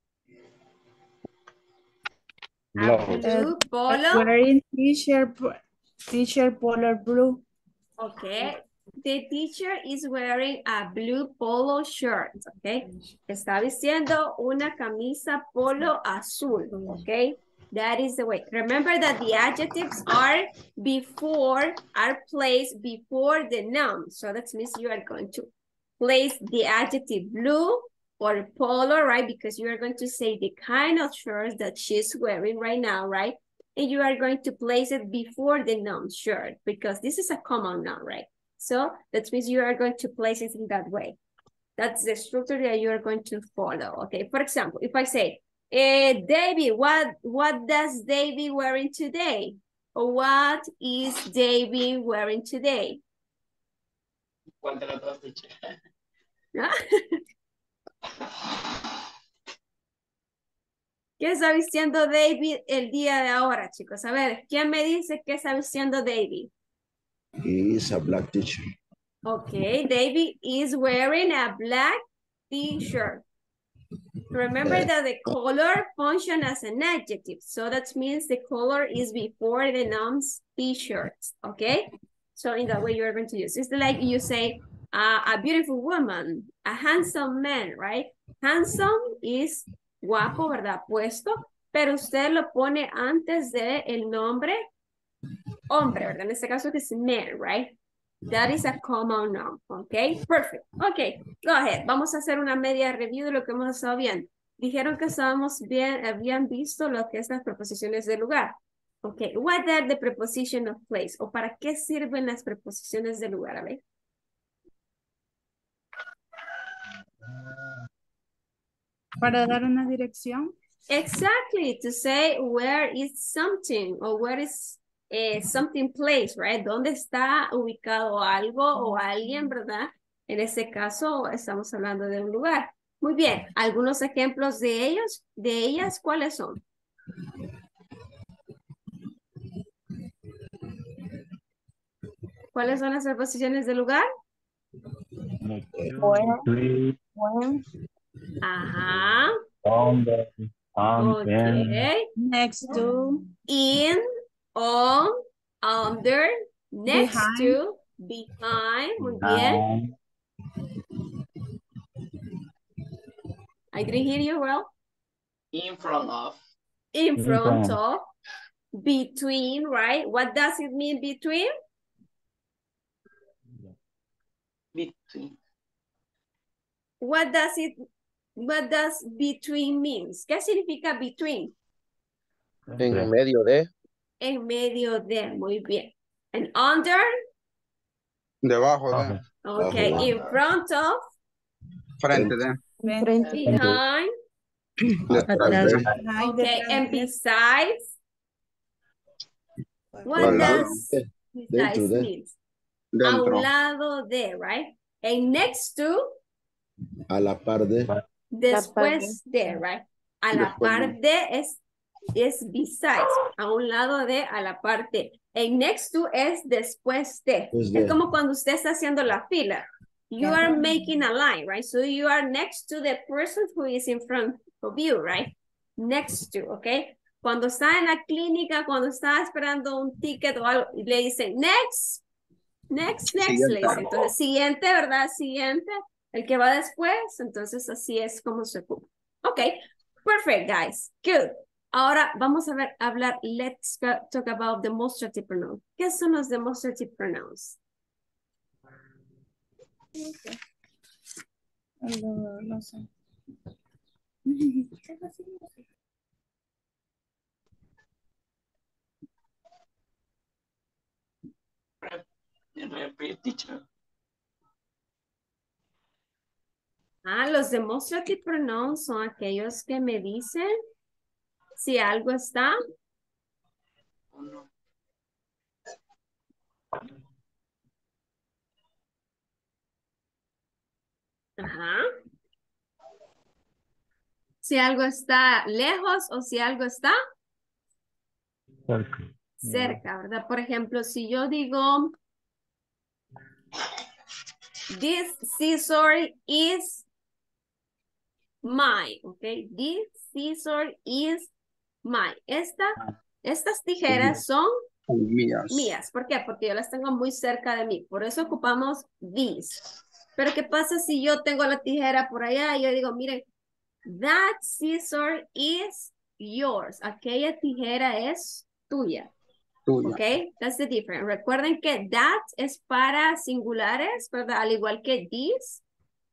A Blouse. blue polo. Wearing t-shirt, t-shirt color blue. Okay. The teacher is wearing a blue polo shirt. Okay. Está vistiendo una camisa polo azul. Okay. That is the way. Remember that the adjectives are before, are placed before the noun. So that means you are going to place the adjective blue or polo, right? Because you are going to say the kind of shirt that she's wearing right now, right? And you are going to place it before the noun shirt because this is a common noun, right? So that means you are going to place it in that way. That's the structure that you are going to follow, okay? For example, if I say, eh, Davey, what, what does Davey wearing today? Or what is Davey wearing today? ¿No? ¿Qué está vistiendo David el día de ahora, chicos? A ver, ¿quién me dice qué está vistiendo David? He is a black teacher. Okay, David is wearing a black t-shirt. Remember that the color functions as an adjective. So that means the color is before the noun's t-shirts, okay? So in that way you're going to use. It's like you say, uh, a beautiful woman, a handsome man, right? Handsome is guapo, ¿verdad? Puesto, pero usted lo pone antes de el nombre hombre, ¿verdad? En este caso que es man, right? That is a common noun, okay? Perfect. Okay, go ahead. Vamos a hacer una media review de lo que hemos estado viendo. Dijeron que estábamos bien, habían visto lo que es las preposiciones de lugar. Okay, what are the preposition of place? ¿O para qué sirven las preposiciones de lugar? A ver. Para dar una dirección. Exactly, to say where is something or where is eh, something place, right? ¿Dónde está ubicado algo o alguien, verdad? En este caso estamos hablando de un lugar. Muy bien, algunos ejemplos de ellos, de ellas, ¿cuáles son? ¿Cuáles son las preposiciones de lugar? Between, Ajá. under, on, in, Okay. Next to. In, on, under, next Behind. to, behind. Muy bien. behind, I didn't hear you well. In front of. In In front front. of, between, right? What does it mean between? Between. What does it, what does between means? ¿Qué significa between? En medio de. En medio de, muy bien. And under, Debajo de. okay, Bajo. in front of, Frente de. behind, Detrás de. Behind, okay, detrás and de. besides, what Al lado does de. besides Dentro de. means? A un Dentro. lado de, right? And next to, A la par de. después de, right? A la Después par de. de es, es besides, a un lado de, a la parte. And next to es después de. Después de. Es como cuando usted está haciendo la fila. You are making a line, right? So you are next to the person who is in front of you, right? Next to, okay? Cuando está en la clínica, cuando está esperando un ticket o algo, y le dicen next, next, next, Siguiente. le dicen. Entonces, siguiente, ¿verdad? Siguiente. El que va después, entonces así es como se ocupa. Ok, perfect, guys. Good. Ahora vamos a ver, hablar, let's go, talk about demonstrative pronouns. ¿Qué son los demonstrative pronouns? Lo, lo sé. Repeat, teacher. Ah, los demonstrative pronouns son aquellos que me dicen si algo está Uno. Ajá. Si algo está lejos o si algo está cerca. cerca, ¿verdad? Por ejemplo, si yo digo, this scissor is mine, ¿ok? This scissor is mine. Esta, estas tijeras son Mías. mías. ¿Por qué? Porque yo las tengo muy cerca de mí. Por eso ocupamos these. Pero ¿qué pasa si yo tengo la tijera por allá y yo digo, miren, that scissor is yours. Aquella tijera es tuya. Tuya. Ok, that's the difference. Recuerden que that es para singulares, ¿verdad? Al igual que this,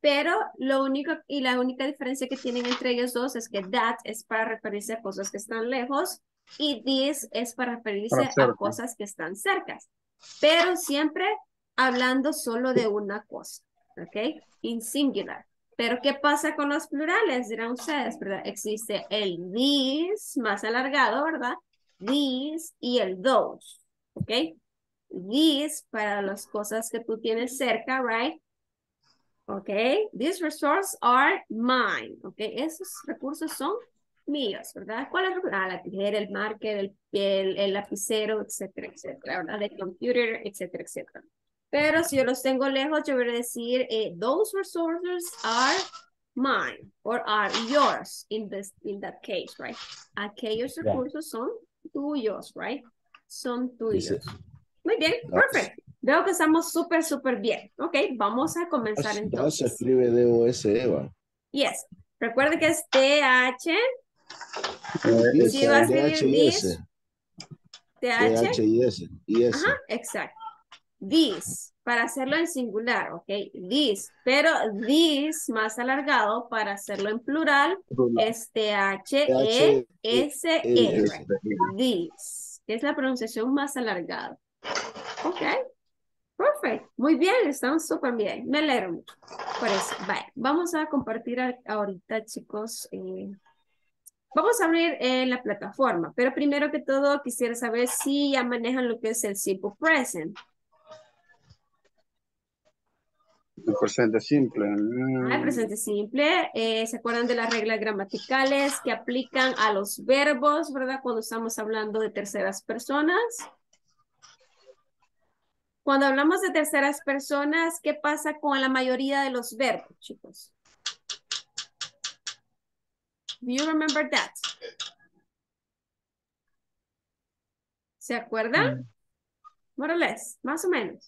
pero lo único y la única diferencia que tienen entre ellos dos es que that es para referirse a cosas que están lejos y this es para referirse Para a cerca. cosas que están cerca, pero siempre hablando solo de una cosa, ¿ok? In singular. Pero ¿qué pasa con los plurales? Dirán ustedes, ¿verdad? Existe el these más alargado, ¿verdad? These y el those, ¿ok? These para las cosas que tú tienes cerca, right? ¿Ok? These resources are mine, ¿ok? Esos recursos son míos, ¿verdad? ¿Cuál es? Ah, la tijera, el marker, el, el, el lapicero, etcétera, etcétera, ¿verdad? El computer, etcétera, etcétera. Pero si yo los tengo lejos, yo voy a decir, eh, those resources are mine or are yours in this in that case, right? Aquellos Yeah. recursos son tuyos, right? Son Dice, tuyos. Muy bien, perfecto. Veo que estamos súper, súper bien. Ok, vamos a comenzar das se entonces. escribe D O S E, va. Yes. Recuerde que es T H. Dice, Si va a D H escribir I this, S. T D H. H I S. I S. Ajá, exacto. This, para hacerlo en singular, ok. This, pero this más alargado para hacerlo en plural es T H E S E. right? This, que es la pronunciación más alargada. Ok. Perfecto. Muy bien, estamos súper bien. Me alegro mucho. Por eso, vaya. Vamos a compartir a- ahorita, chicos. eh, Vamos a abrir eh, la plataforma, pero primero que todo quisiera saber si ya manejan lo que es el simple present. El presente simple. Mm. Ah, el presente simple. eh, ¿Se acuerdan de las reglas gramaticales que aplican a los verbos, verdad? Cuando estamos hablando de terceras personas. Cuando hablamos de terceras personas, ¿qué pasa con la mayoría de los verbos, chicos? Do you remember that? ¿Se acuerdan? More or less, más o menos.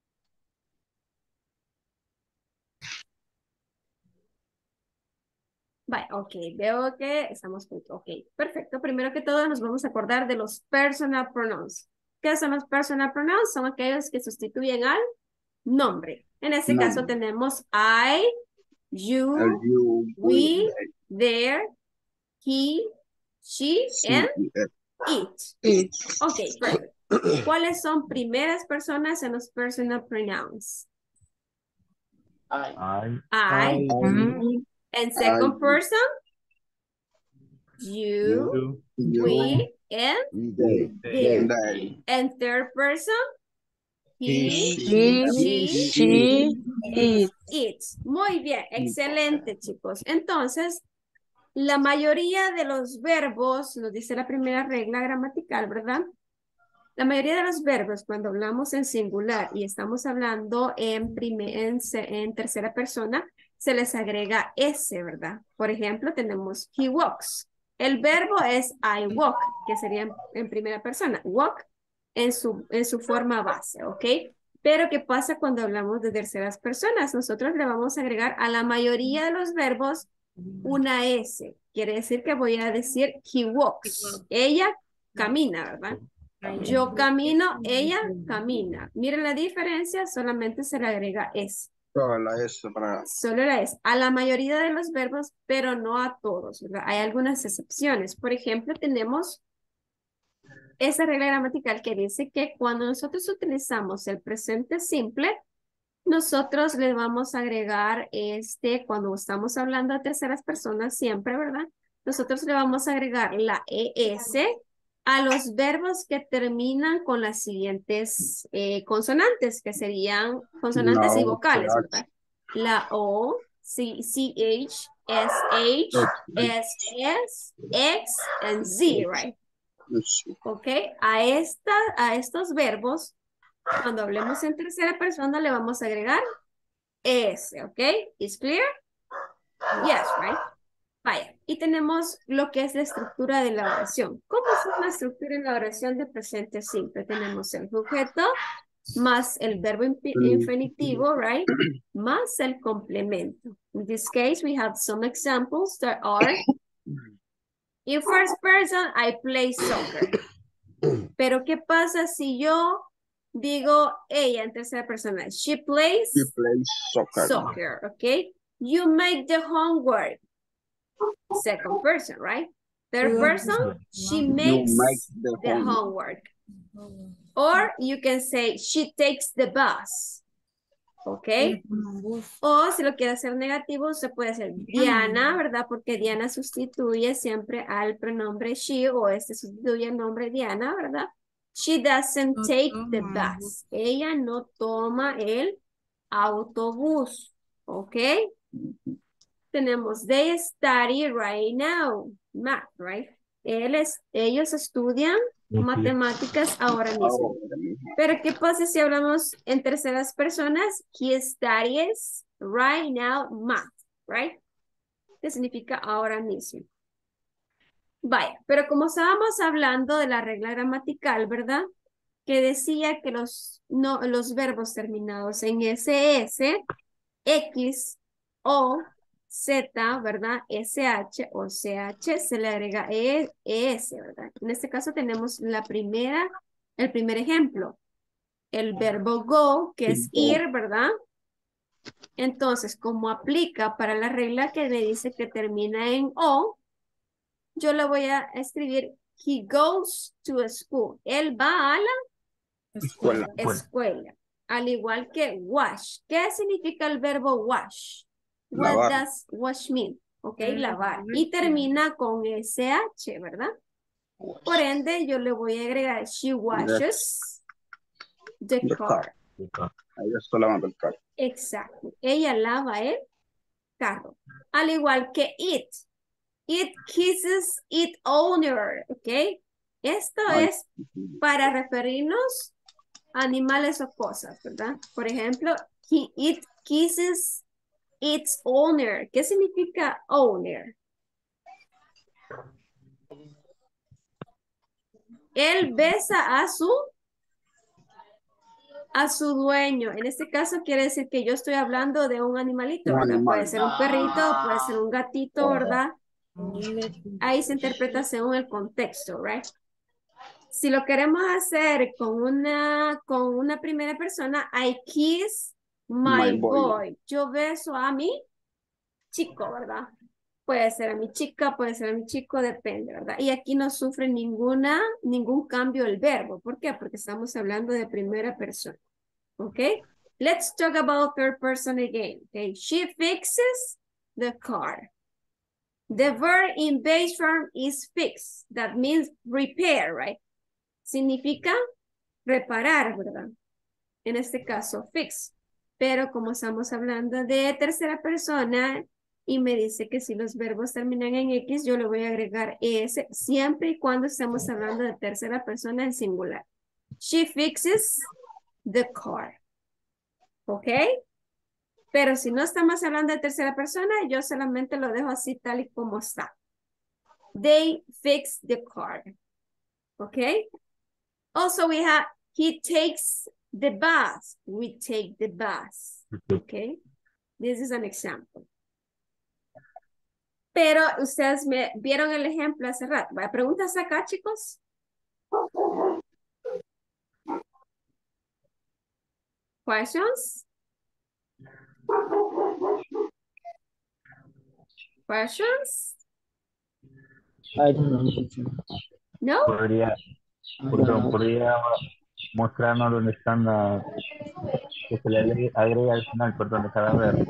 Vale, ok, veo que estamos juntos. Ok, perfecto. Primero que todo nos vamos a acordar de los personal pronouns. ¿Qué son los personal pronouns? Son aquellos que sustituyen al nombre. En este Nombre. caso tenemos I, you, El you, we, there, he, she, sí, and eh, it. it. Ok, perfecto. ¿Cuáles son primeras personas en los personal pronouns? I. I, I. I, And second I, person? You, You, you, we, and they, they. they, And third person? he, He, she, He, she, she, it. it. Muy bien, excelente, chicos. Entonces, la mayoría de los verbos, nos dice la primera regla gramatical, ¿verdad? La mayoría de los verbos, cuando hablamos en singular y estamos hablando en, primer, en, se- en tercera persona, se les agrega S, ¿verdad? Por ejemplo, tenemos he walks. El verbo es I walk, que sería en, en primera persona. Walk en su, en su forma base, ¿ok? Pero ¿qué pasa cuando hablamos de terceras personas? Nosotros le vamos a agregar a la mayoría de los verbos una S. Quiere decir que voy a decir he walks. Ella camina, ¿verdad? Yo camino, ella camina. Miren la diferencia, solamente se le agrega S. toda la S para Solo la S. A la mayoría de los verbos, pero no a todos, ¿verdad? Hay algunas excepciones. Por ejemplo, tenemos esa regla gramatical que dice que cuando nosotros utilizamos el presente simple, nosotros le vamos a agregar este, cuando estamos hablando de terceras personas siempre, ¿verdad? Nosotros le vamos a agregar la E S a los verbos que terminan con las siguientes eh, consonantes, que serían consonantes No, y vocales, C H. ¿verdad? La O, C, CH, SH, SS, X, and Z, right? ¿Ok? A, esta, a estos verbos, cuando hablemos en tercera persona, le vamos a agregar S, ¿ok? ¿Is clear? Yes, right? Vaya, y tenemos lo que es la estructura de la oración. ¿Cómo es la estructura en la oración de presente simple? Tenemos el sujeto, más el verbo infinitivo, right? Más el complemento. In this case, we have some examples that are, in first person, I play soccer. Pero, ¿qué pasa si yo digo ella en tercera persona? She plays She plays soccer. soccer, ¿ok? You make the homework. Second person, right? Third You- person, she You makes make the the homework. homework. Or you can say, she takes the bus. ¿Ok? O si lo quiere hacer negativo, se puede hacer Diana, ¿verdad? Porque Diana sustituye siempre al pronombre she o este sustituye el nombre Diana, ¿verdad? She doesn't No take the toma bus. Ella no toma el autobús. ¿Ok? Tenemos they study right now. Math, right? Él es, ellos estudian matemáticas ahora mismo. Ahora mismo. Pero ¿qué pasa si hablamos en terceras personas? He studies right now math, right? ¿Qué significa ahora mismo? Vaya, pero como estábamos hablando de la regla gramatical, ¿verdad? Que decía que los, no, los verbos terminados en S S, X, O, Z, ¿verdad? S H o C H se le agrega E, ES, ¿verdad? En este caso tenemos la primera, el primer ejemplo. El verbo go, que es ir, ¿verdad? Entonces, como aplica para la regla que me dice que termina en O, yo le voy a escribir, he goes to school. Él va a la Escuela. escuela. Al igual que wash. ¿Qué significa el verbo wash? What Lavar. does wash mean? Ok, Mm, lavar. lavar. Y termina con S H, ¿verdad? Por ende, yo le voy a agregar, she washes the The car. car. Ahí estoy lavando el carro. Exacto. Ella lava el carro. Al igual que it. It kisses its owner. ¿Ok? Esto Ay. es para referirnos a animales o cosas, ¿verdad? Por ejemplo, he, it kisses its owner. ¿Qué significa owner? Él besa a su a su dueño. En este caso quiere decir que yo estoy hablando de un animalito, Un ¿verdad? animal. Puede ser un perrito, puede ser un gatito, ¿verdad? Ahí se interpreta según el contexto, ¿right? Si lo queremos hacer con una, con una primera persona, I kiss my, My boy. boy. Yo beso a mi chico, ¿verdad? Puede ser a mi chica, puede ser a mi chico, depende, ¿verdad? Y aquí no sufre ninguna, ningún cambio el verbo. ¿Por qué? Porque estamos hablando de primera persona. ¿Ok? Let's talk about third person again. Okay? She fixes the car. The verb in base form is fix. That means repair, right? Significa reparar, ¿verdad? En este caso, fix. Pero como estamos hablando de tercera persona y me dice que si los verbos terminan en X, yo le voy a agregar es siempre y cuando estemos hablando de tercera persona en singular. She fixes the car. ¿Ok? Pero si no estamos hablando de tercera persona, yo solamente lo dejo así tal y como está. They fix the car. ¿Ok? Also we have, he takes the bus. We take the bus. ¿Ok? This is an example. Pero ustedes me vieron el ejemplo hace rato. ¿Vaya preguntas acá, chicos? Questions? Questions? I don't know. No? Podría, perdón, podría mostrarnos dónde están las que se le agre- agrega al final, perdón, de cada verbo.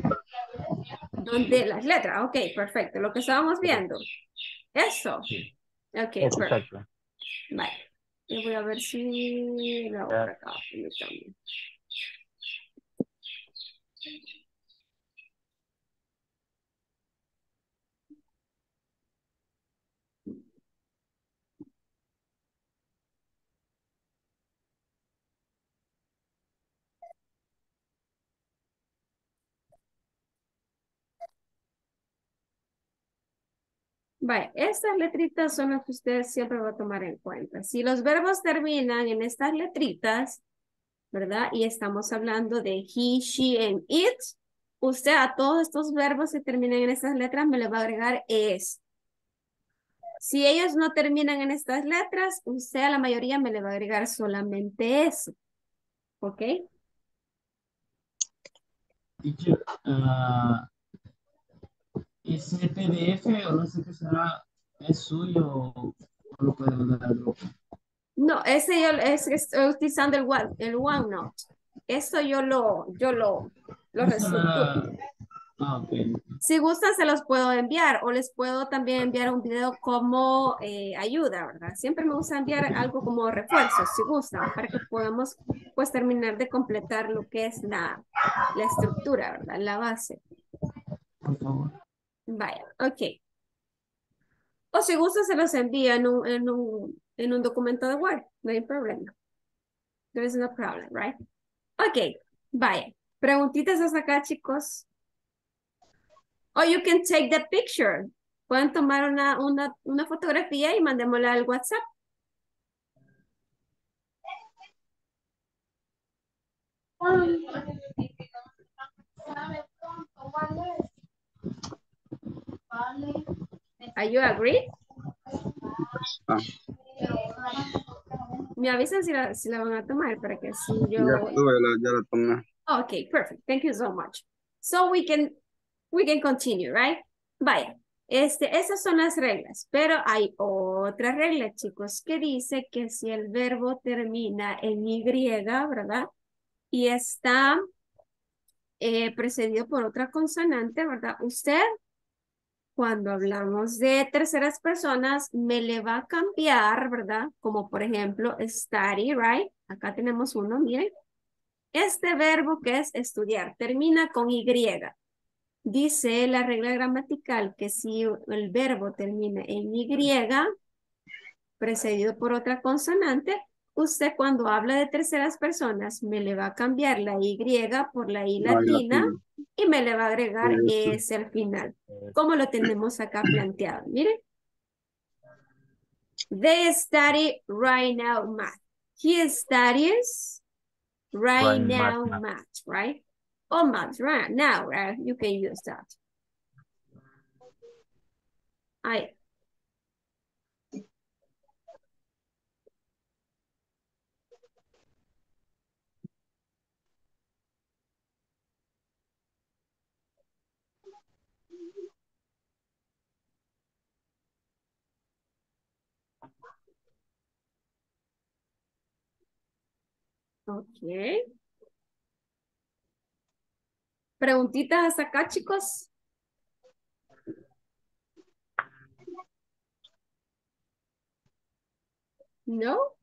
Donde las letras. Ok, perfecto. Lo que estábamos viendo. Eso. Sí. Ok, Eso, perfecto. exacto. Vale. Yo voy a ver si la hago por Ya. acá. Permítame. Vale, estas letritas son las que ustedes siempre van a tomar en cuenta. Si los verbos terminan en estas letritas, ¿verdad? Y estamos hablando de he, she, and it, usted a todos estos verbos que terminan en estas letras me le va a agregar es. Si ellos no terminan en estas letras, usted a la mayoría me le va a agregar solamente eso. ¿Ok? Teacher, ah, ese P D F o no sé qué será, es suyo o lo puede mandar al grupo. No, ese yo es, estoy utilizando el, One- el OneNote. Esto yo lo, yo lo, lo reestructuro. Ah, ok. Si gustan, se los puedo enviar o les puedo también enviar un video como eh, ayuda, ¿verdad? Siempre me gusta enviar algo como refuerzo, si gustan, para que podamos pues terminar de completar lo que es la, la estructura, ¿verdad? La base. Por favor. Vaya, ok. O si gustan, se los envío en un, en un, en un documento de Word, no hay problema. There is no problem, right? Ok, vaya. Preguntitas hasta acá, chicos. Or you can take the picture. Pueden tomar una, una, una fotografía y mandémosla al WhatsApp. Are you agree? Ah, Me avisan si la, si la van a tomar para que así ya yo... estuve, la- ya la tomé. Okay, perfect. Thank you so much. So we can, we can continue, right? Vaya, este, esas son las reglas, pero hay otra regla, chicos, que dice que si el verbo termina en Y, ¿verdad? Y está eh, precedido por otra consonante, ¿verdad? Usted, cuando hablamos de terceras personas, me le va a cambiar, ¿verdad? Como por ejemplo, study, right? Acá tenemos uno, miren. Este verbo que es estudiar termina con Y. Dice la regla gramatical que si el verbo termina en Y, precedido por otra consonante, usted cuando habla de terceras personas me le va a cambiar la Y por la I No, ya latina la y me le va a agregar tengo. S al final. ¿Cómo lo tenemos acá planteado? Miren. They study right now math. He studies right, Right, now math. math, right? Or math right now, right? You can use that. I, ok. Preguntitas hasta acá, chicos. No?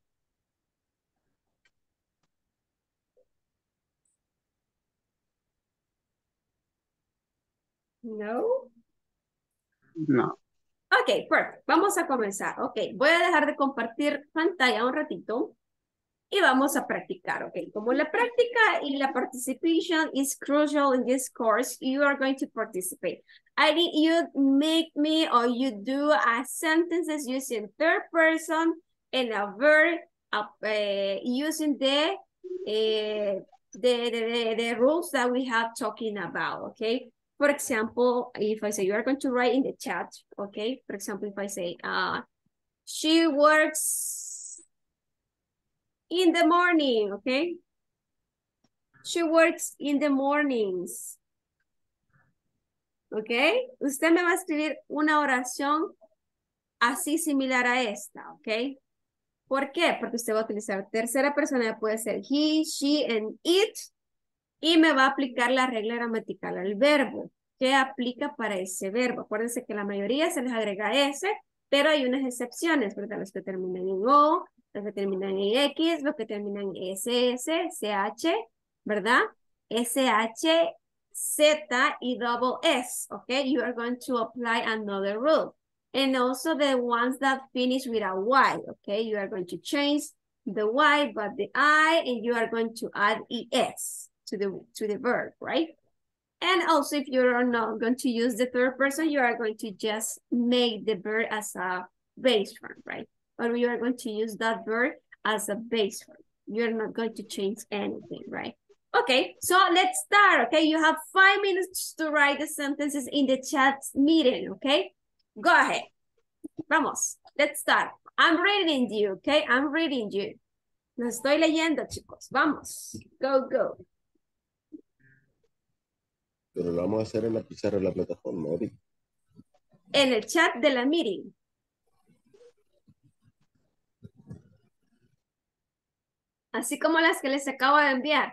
No? No. Ok, perfecto. Vamos a comenzar. Ok, voy a dejar de compartir pantalla un ratito y vamos a practicar. Ok, como la práctica y la participation is crucial in this course, you are going to participate. I need you make me or you do a sentences using third person and a verb uh, using the, uh, the, the, the rules that we have talking about, okay? For example, if I say you are going to write in the chat, okay? For example, if I say, uh, she works in the morning, okay? She works in the mornings. Okay? Usted me va a escribir una oración así similar a esta, okay? ¿Por qué? Porque usted va a utilizar tercera persona, puede ser he, she, and it, y me va a aplicar la regla gramatical al verbo. ¿Qué aplica para ese verbo? Acuérdense que la mayoría se les agrega S, pero hay unas excepciones, ¿verdad? Los que terminan en O, los que terminan en X, los que terminan en S S, C H, ¿verdad? S H, Z y double S, okay? You are going to apply another rule. And also the ones that finish with a Y, okay? You are going to change the Y, but the I, and you are going to add E S to the, to the verb, right? And also, if you're not going to use the third person, you are going to just make the verb as a base form, right? Or you are going to use that verb as a base form. You're not going to change anything, right? Okay, so let's start, okay? You have five minutes to write the sentences in the chat meeting, okay? Go ahead. Vamos, let's start. I'm reading you, okay? I'm reading you. Lo estoy leyendo, chicos. Vamos. Go, go. Pero lo vamos a hacer en la pizarra de la plataforma, Ori. en el chat de la meeting. Así como las que les acabo de enviar.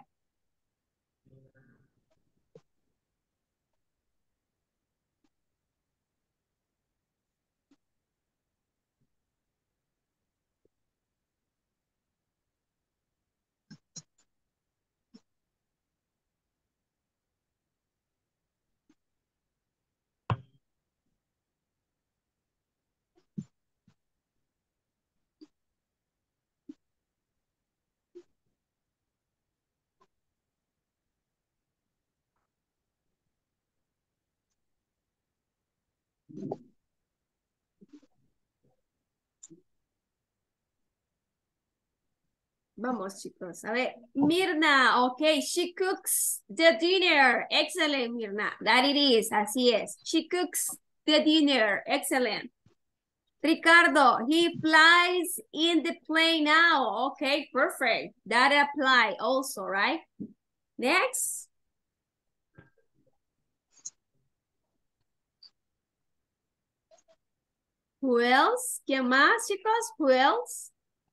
Vamos, chicos. A ver, Mirna, okay, she cooks the dinner. Excellent, Mirna. That it is, así es. She cooks the dinner. Excellent. Ricardo, he flies in the plane now. Okay, perfect. That apply also, right? Next. Who else? ¿Quién más, chicos? Who else?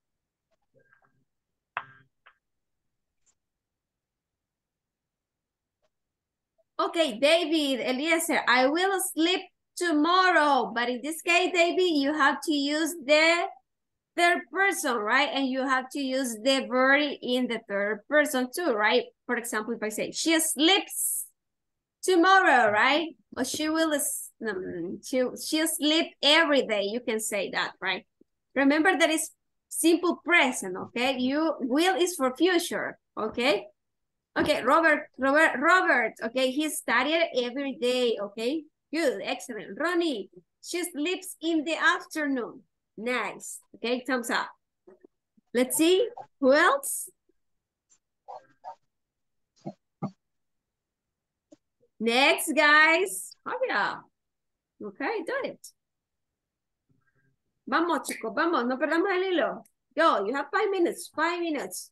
Okay, David, Eliezer, I will sleep tomorrow. But in this case, David, you have to use the third person, right? And you have to use the verb in the third person too, right? For example, if I say, she sleeps tomorrow, right? Or she will, um, she, she'll sleep every day. You can say that, right? Remember that it's simple present, okay? You will is for future, okay? Okay, Robert, Robert, Robert, okay, he studied every day, okay? Good, excellent. Ronnie, she sleeps in the afternoon. Nice, okay, thumbs up. Let's see, who else? Next, guys. Oh, yeah. Okay, do it. Vamos, chicos, vamos, no perdamos el hilo. Go, you have five minutes, five minutes.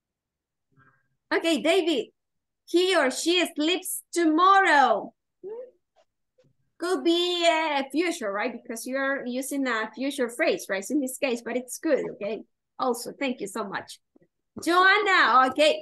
Okay, David, he or she sleeps tomorrow. Could be a future, right? Because you're using a future phrase, right? In this case, but it's good, okay? Also, thank you so much. Joanna, okay.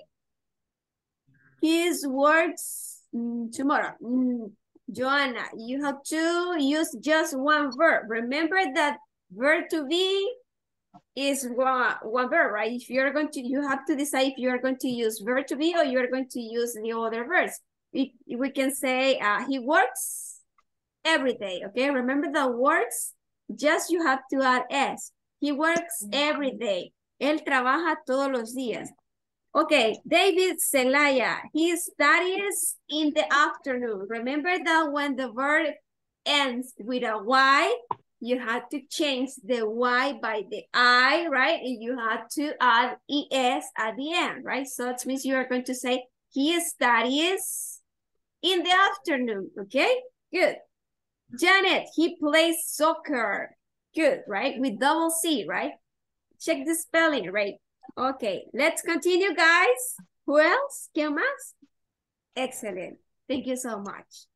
His works mm, tomorrow. Mm, Joanna, you have to use just one verb. Remember that verb to be is one, one verb, right? If you're going to, you have to decide if you're going to use verb to be or you're going to use the other verbs. We, we can say uh, he works every day, okay? Remember the works, just you have to add S. He works every day. Él trabaja todos los días. Okay, David Zelaya, he studies in the afternoon. Remember that when the verb ends with a Y, you had to change the Y by the I, right? And you had to add E S at the end, right? So it means you are going to say, he studies in the afternoon, okay? Good. Janet, he plays soccer. Good, right? With double C, right? Check the spelling, right? Okay, let's continue, guys. Who else? ¿Quién más? Excellent. Thank you so much.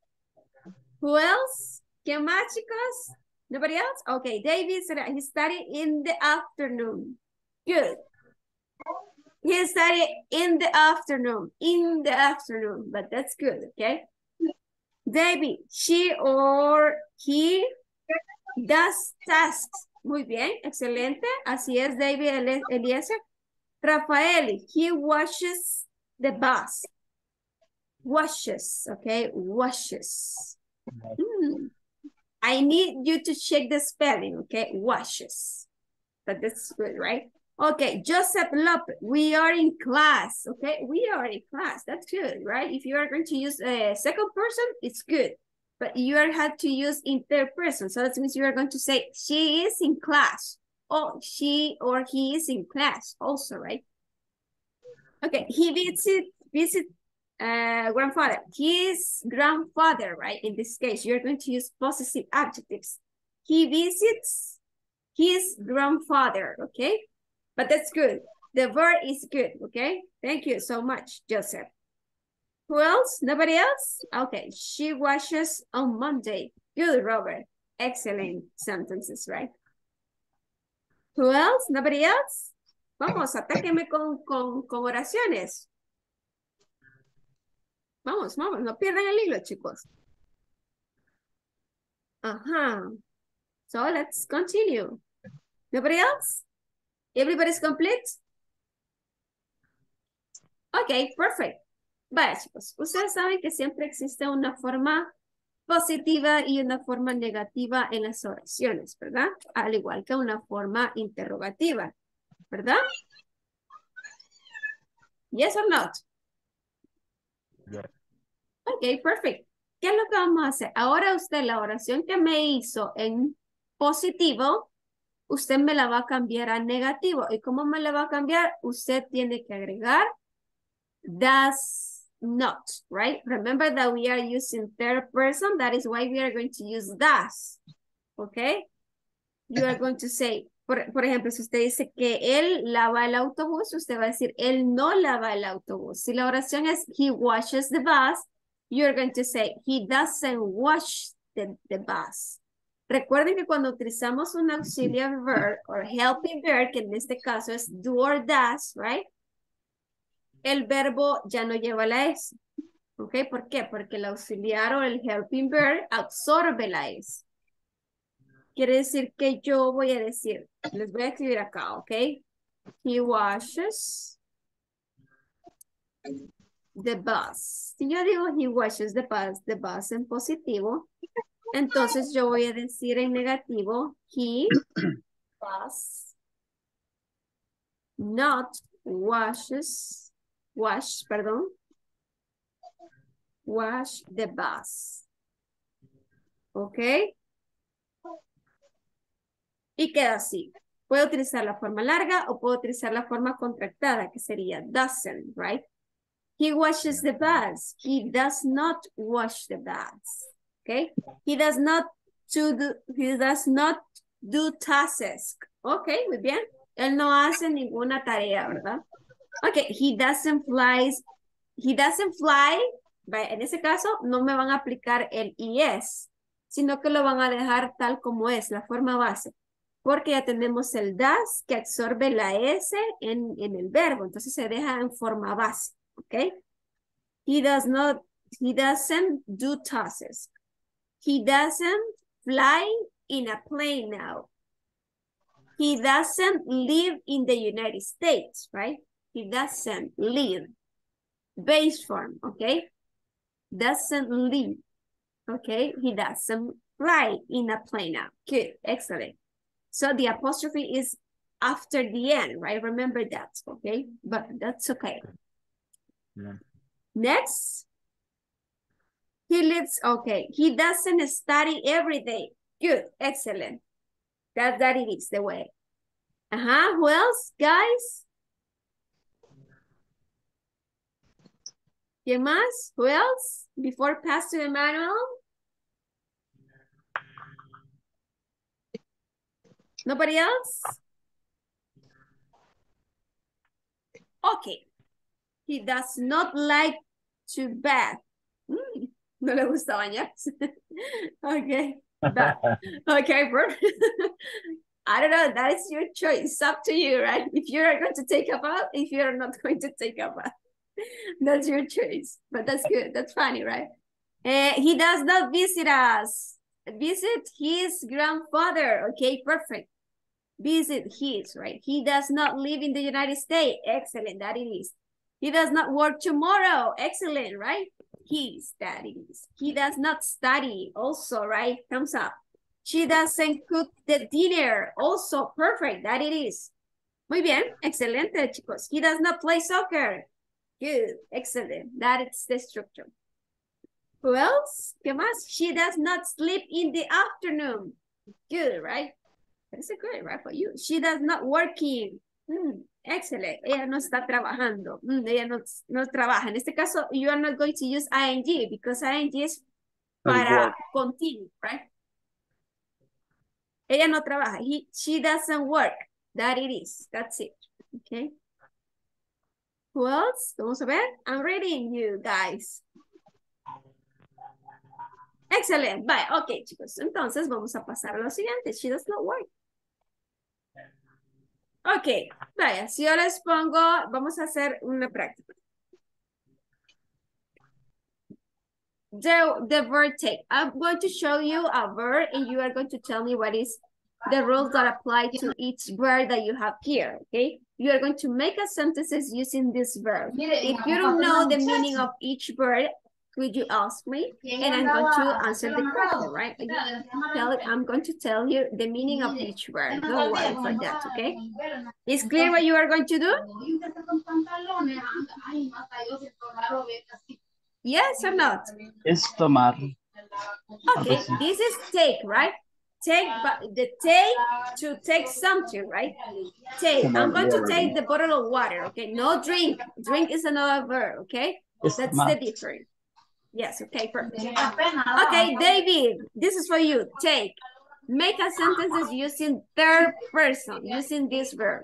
Who else? ¿Quién más, chicos? Nobody else? Okay, David said he studied in the afternoon. Good. He studied in the afternoon. In the afternoon, but that's good, okay? David, she or he does tasks. Muy bien, excelente. Así es, David Eliezer. Rafael, he washes the bus. Washes, okay? Washes. Hmm. I need you to check the spelling, okay? Washes. But that's good, right? Okay, Joseph Lopez, we are in class, okay? We are in class, that's good, right? If you are going to use a second person, it's good. But you are have to use in third person. So that means you are going to say, she is in class. Or she or he is in class also, right? Okay, he visit, visit uh, grandfather. His grandfather, right? In this case, you're going to use possessive adjectives. He visits his grandfather, okay? But that's good. The verb is good, okay? Thank you so much, Joseph. Who else? Nobody else? Okay, she washes on Monday. Good, Robert. excellent sentences, right? Who else? Nobody else? Vamos, atáqueme con, con, con oraciones. Vamos, vamos, no pierdan el hilo, chicos. Ajá. So let's continue. Nobody else? Everybody's complete? Ok, perfect. Vaya, chicos, ustedes saben que siempre existe una forma positiva y una forma negativa en las oraciones, ¿verdad? Al igual que una forma interrogativa, ¿verdad? Yes or not? Yes. Ok, perfect. ¿Qué es lo que vamos a hacer? Ahora usted la oración que me hizo en positivo, usted me la va a cambiar a negativo. ¿Y cómo me la va a cambiar? Usted tiene que agregar does not, right? Remember that we are using third person. That is why we are going to use does. Okay? You are going to say, por, por ejemplo, si usted dice que él lava el autobús, usted va a decir, él no lava el autobús. Si la oración es, he washes the bus, you're going to say, he doesn't wash the, the bus. Recuerden que cuando utilizamos un auxiliary verb o helping verb, que en este caso es do or does, right? El verbo ya no lleva la S. ¿Ok? ¿Por qué? Porque el auxiliar o el helping verb absorbe la S. Quiere decir que yo voy a decir, les voy a escribir acá, ¿ok? He washes the bus. Si yo digo he washes the bus, the bus en positivo, entonces yo voy a decir en negativo, he does not washes, wash, perdón, wash the bus. ¿Ok? Y queda así. Puedo utilizar la forma larga o puedo utilizar la forma contractada, que sería doesn't, right? He washes the bus. He does not wash the bus. Okay? He does not to do, he does not do tasks. Okay, muy bien. Él no hace ninguna tarea, ¿verdad? Okay, he doesn't fly. He doesn't fly. En ese caso, no me van a aplicar el es, sino que lo van a dejar tal como es, la forma base. Porque ya tenemos el does que absorbe la S en, en el verbo. Entonces se deja en forma base. ¿Ok? He does not, he doesn't do tasks. He doesn't fly in a plane now. He doesn't live in the United States, right? He doesn't live. Base form, okay? Doesn't live. Okay? He doesn't fly in a plane now. Good, excellent. So the apostrophe is after the end, right? Remember that, okay? But that's okay. Yeah. Next. He lives, okay. He doesn't study every day. Good, excellent. That, that it is the way. Uh-huh, who else, guys? ¿Quién más? Who else? Before pass to Emmanuel? Nobody else? Okay. He does not like to bath. Mm, no le gusta bañarse. Okay. That, okay, perfect. I don't know. That is your choice. It's up to you, right? If you're going to take a bath, if you're not going to take a bath. That's your choice. But that's good. That's funny, right? Uh, he does not visit us. Visit his grandfather. Okay, perfect. Visit his, right? He does not live in the United States. Excellent, that it is. He does not work tomorrow. Excellent, right? His, that it is. He does not study. Also, right? Thumbs up. She doesn't cook the dinner. Also, perfect, that it is. Muy bien, excelente, chicos. He does not play soccer. Good, excellent. That is the structure. Who else? ¿Qué más? She does not sleep in the afternoon. Good, right? That's a good, right, for you. She does not working. Mm, excellent. Ella no está trabajando. Mm, ella no, no trabaja. En este caso, you are not going to use ing because ing is para continuo, right? Ella no trabaja. He, she doesn't work. That it is. That's it. Okay. Who else? Vamos a ver. I'm reading you guys. Excelente. Bye. Ok, chicos. Entonces vamos a pasar a lo siguiente. She does not work. Ok. Vaya, si yo les pongo, vamos a hacer una práctica. The, the verb take. I'm going to show you a verb and you are going to tell me what is the rules that apply to each verb that you have here, okay? You are going to make a sentences using this verb. If you don't know the meaning of each verb, could you ask me? And I'm going to answer the question, right? Tell it, I'm going to tell you the meaning of each verb. Don't worry for that, okay? Is clear what you are going to do? Yes or not? Es tomar. Okay, this is take, right? Take, but the take to take something, right? Take, I'm going to take the bottle of water, okay? No drink. Drink is another verb, okay? That's the difference. Yes, okay, perfect. Okay, David, this is for you. Take. Make a sentences using third person, using this verb.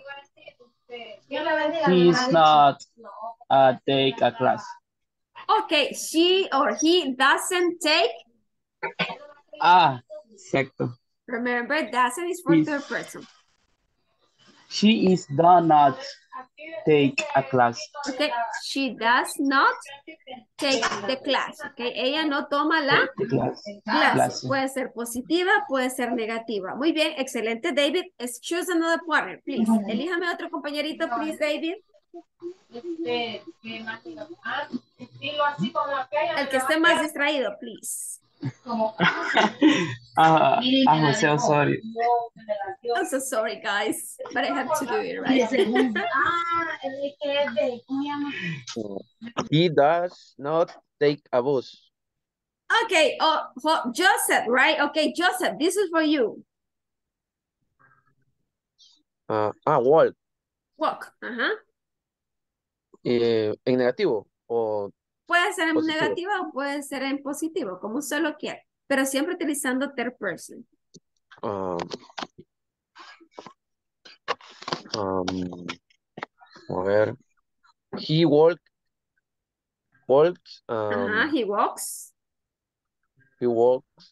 He is not uh, take a class. Okay, she or he doesn't take. Ah, exacto. Remember, doesn't is for He's, third person. She is do not take a class. Okay, she does not take the class. Okay, ella no toma la clase. clase. Puede ser positiva, puede ser negativa. Muy bien, excelente, David. Let's choose another partner, please. Elíjame otro compañerito, please, David. El que esté más distraído, please. uh, I'm so sorry. I'm so sorry, guys, but I have to do it, right? He does not take a bus. Okay, oh, oh, Joseph, right? Okay, Joseph, this is for you. Uh, ah, walk. Walk, ajá. Eh, ¿En negativo o puede ser en positivo? negativo o puede ser en positivo, como usted lo quiera, pero siempre utilizando third person. Um, um, a ver. He walk, walks. Um, Ajá, he walks. He walks.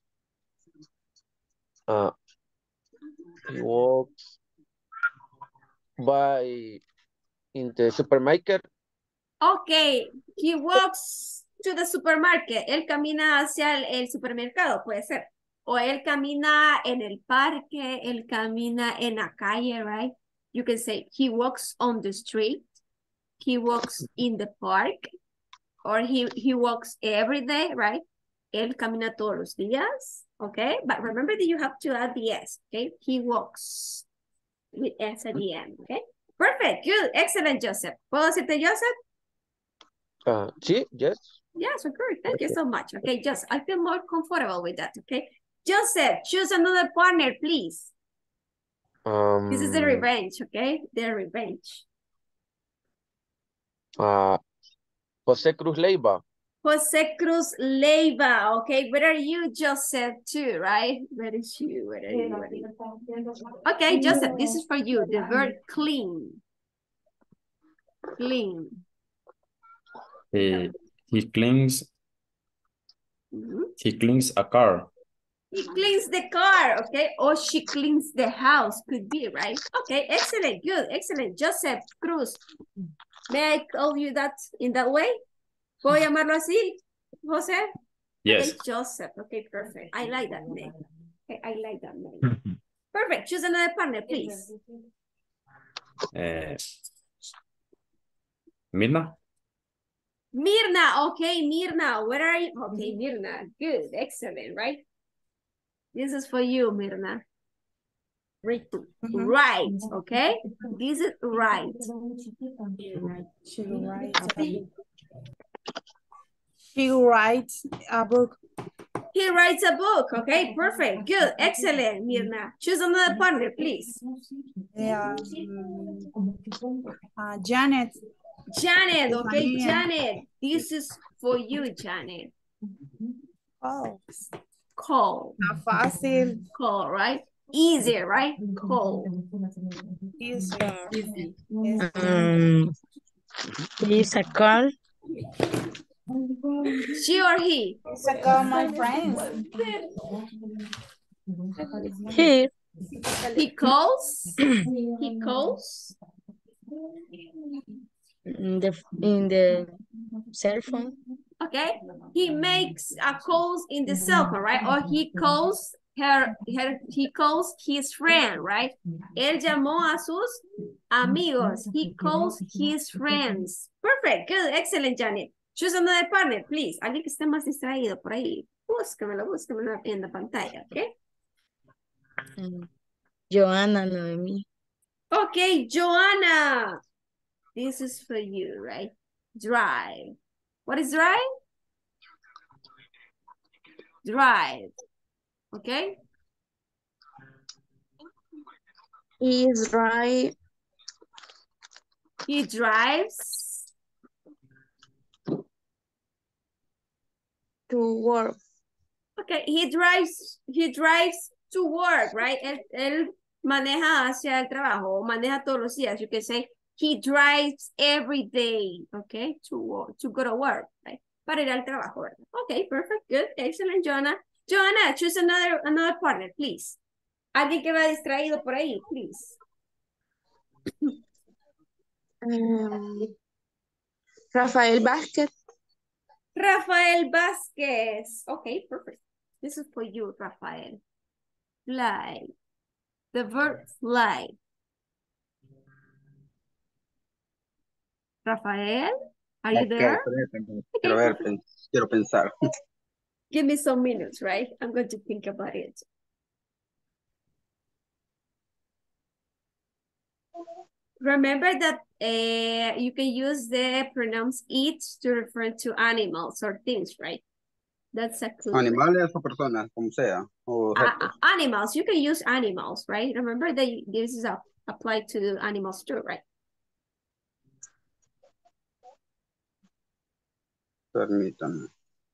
Uh, he walks by in the supermarket. Okay, he walks to the supermarket. Él camina hacia el, el supermercado, puede ser. O él camina en el parque, él camina en la calle, right? You can say he walks on the street. He walks in the park. Or he, he walks every day, right? Él camina todos los días, okay? But remember that you have to add the S, okay? He walks with S at the end, okay? Perfect, good, excellent, Joseph. ¿Puedo decirte Joseph? Uh, sí, yes. Yes, of course. Thank you so much. Okay, just I feel more comfortable with that. Okay, Joseph, choose another partner, please. Um, This is the revenge. Okay, the revenge. Uh, Jose Cruz Leiva. Jose Cruz Leiva. Okay, where are you, Joseph? Too, right? Where is you? Where are you? Where are you? Okay, Joseph, this is for you. The verb clean. Clean. He, he cleans. Mm-hmm. He cleans a car. He cleans the car, okay? Or she cleans the house, could be, right? Okay, excellent, good, excellent. Joseph Cruz, may I call you that in that way? ¿Puedo llamarlo así, Jose? Yes. Okay, Joseph, okay, perfect. I like that name. Okay, I like that name. Perfect, choose another partner, please. Uh, Mirna? Mirna, okay, Mirna, where are you? Okay, Mirna, good, excellent, right? This is for you, Mirna. Right, Mhm. right, okay? This is right. She writes a book. She writes a book. He writes a book, okay? Perfect, good, excellent, Mirna. Choose another partner, please. Um, uh, Janet. Janet, okay, Maria. Janet. This is for you, Janet. Oh, Call. está fácil. Call, right? Easier, right? Call. Easier. Easy. Um, please a call. She or he? It's a call my friends. He. He calls? He calls? In the in the cell phone. Okay. He makes a calls in the cell phone, right? Or he calls her, her he calls his friend, right? Él llamó a sus amigos. He calls his friends. Perfect. Good. Excellent, Janet. Choose another partner, please. Alguien que esté más distraído por ahí. Búscamelo, búscamelo en la pantalla, ¿ok? Mm, Joanna Noemi. Okay, Joanna. This is for you, right? Drive. What is drive? Drive. Okay? He is right. He drives To work. Okay, he drives, he drives to work, right? Él, él maneja hacia el trabajo, o maneja todos los días. You can say, he drives every day, okay? To work, to go to work, right? Para ir al trabajo, ¿verdad? Okay, perfect, good, excellent, Joanna. Joanna, choose another, another partner, please. Alguien que va distraído por ahí, please. Um, Rafael Vázquez. Rafael Vázquez. Okay, perfect. This is for you, Rafael. Fly. The verb fly. Rafael, are you Ok, there? permíteme. Okay, Quiero ver, perfect. pen- quiero pensar. Give me some minutes, right? I'm going to think about it. Remember that uh, you can use the pronouns it to refer to animals or things, right? That's a clue. Right? Animales o personas, como sea, o Uh, objetos. animals, you can use animals, right? Remember that this is a, applied to animals too, right? Permítame.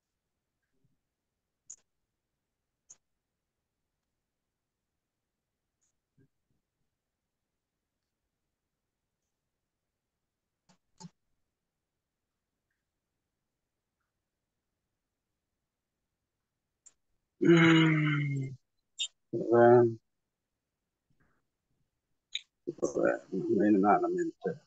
Mm, a ver, a ver, no me viene nada a la mente.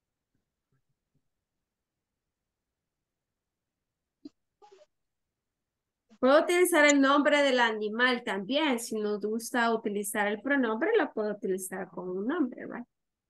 Puedo utilizar el nombre del animal también. Si nos gusta utilizar el pronombre, lo puedo utilizar como un nombre, right?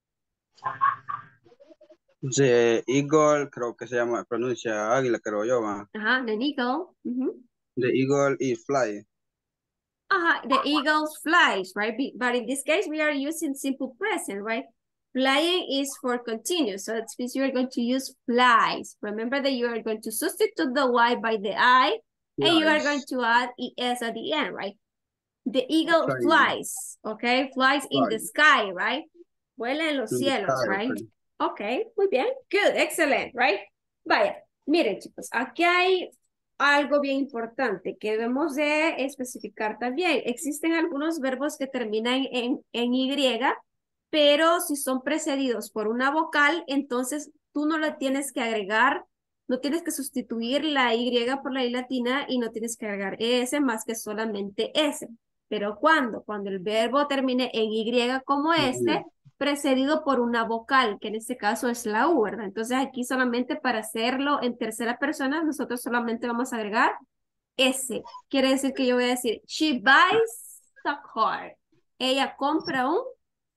The eagle, creo que se llama, pronuncia águila, creo yo, va. Ajá, the eagle. Uh-huh. The eagle is fly. Uh-huh, the eagle flies, right? Be- But in this case, we are using simple present, right? Flying is for continuous, so it means you are going to use flies. Remember that you are going to substitute the Y by the I, and you are going Flies. to add es at the end, right? The eagle Flying. flies, okay? Flies in the Flies. sky, right? Vuela en los In the cielos, sky, right? okay. Okay, muy bien. Good, excellent, right? Vaya, miren chicos, aquí hay algo bien importante que debemos de especificar también. Existen algunos verbos que terminan en, en Y, pero si son precedidos por una vocal, entonces tú no le tienes que agregar, no tienes que sustituir la Y por la I latina y no tienes que agregar S más que solamente S. Pero ¿cuándo? Cuando el verbo termine en Y como este, precedido por una vocal, que en este caso es la U, ¿verdad? Entonces aquí solamente para hacerlo en tercera persona, nosotros solamente vamos a agregar S. Quiere decir que yo voy a decir, she buys a car. Ella compra un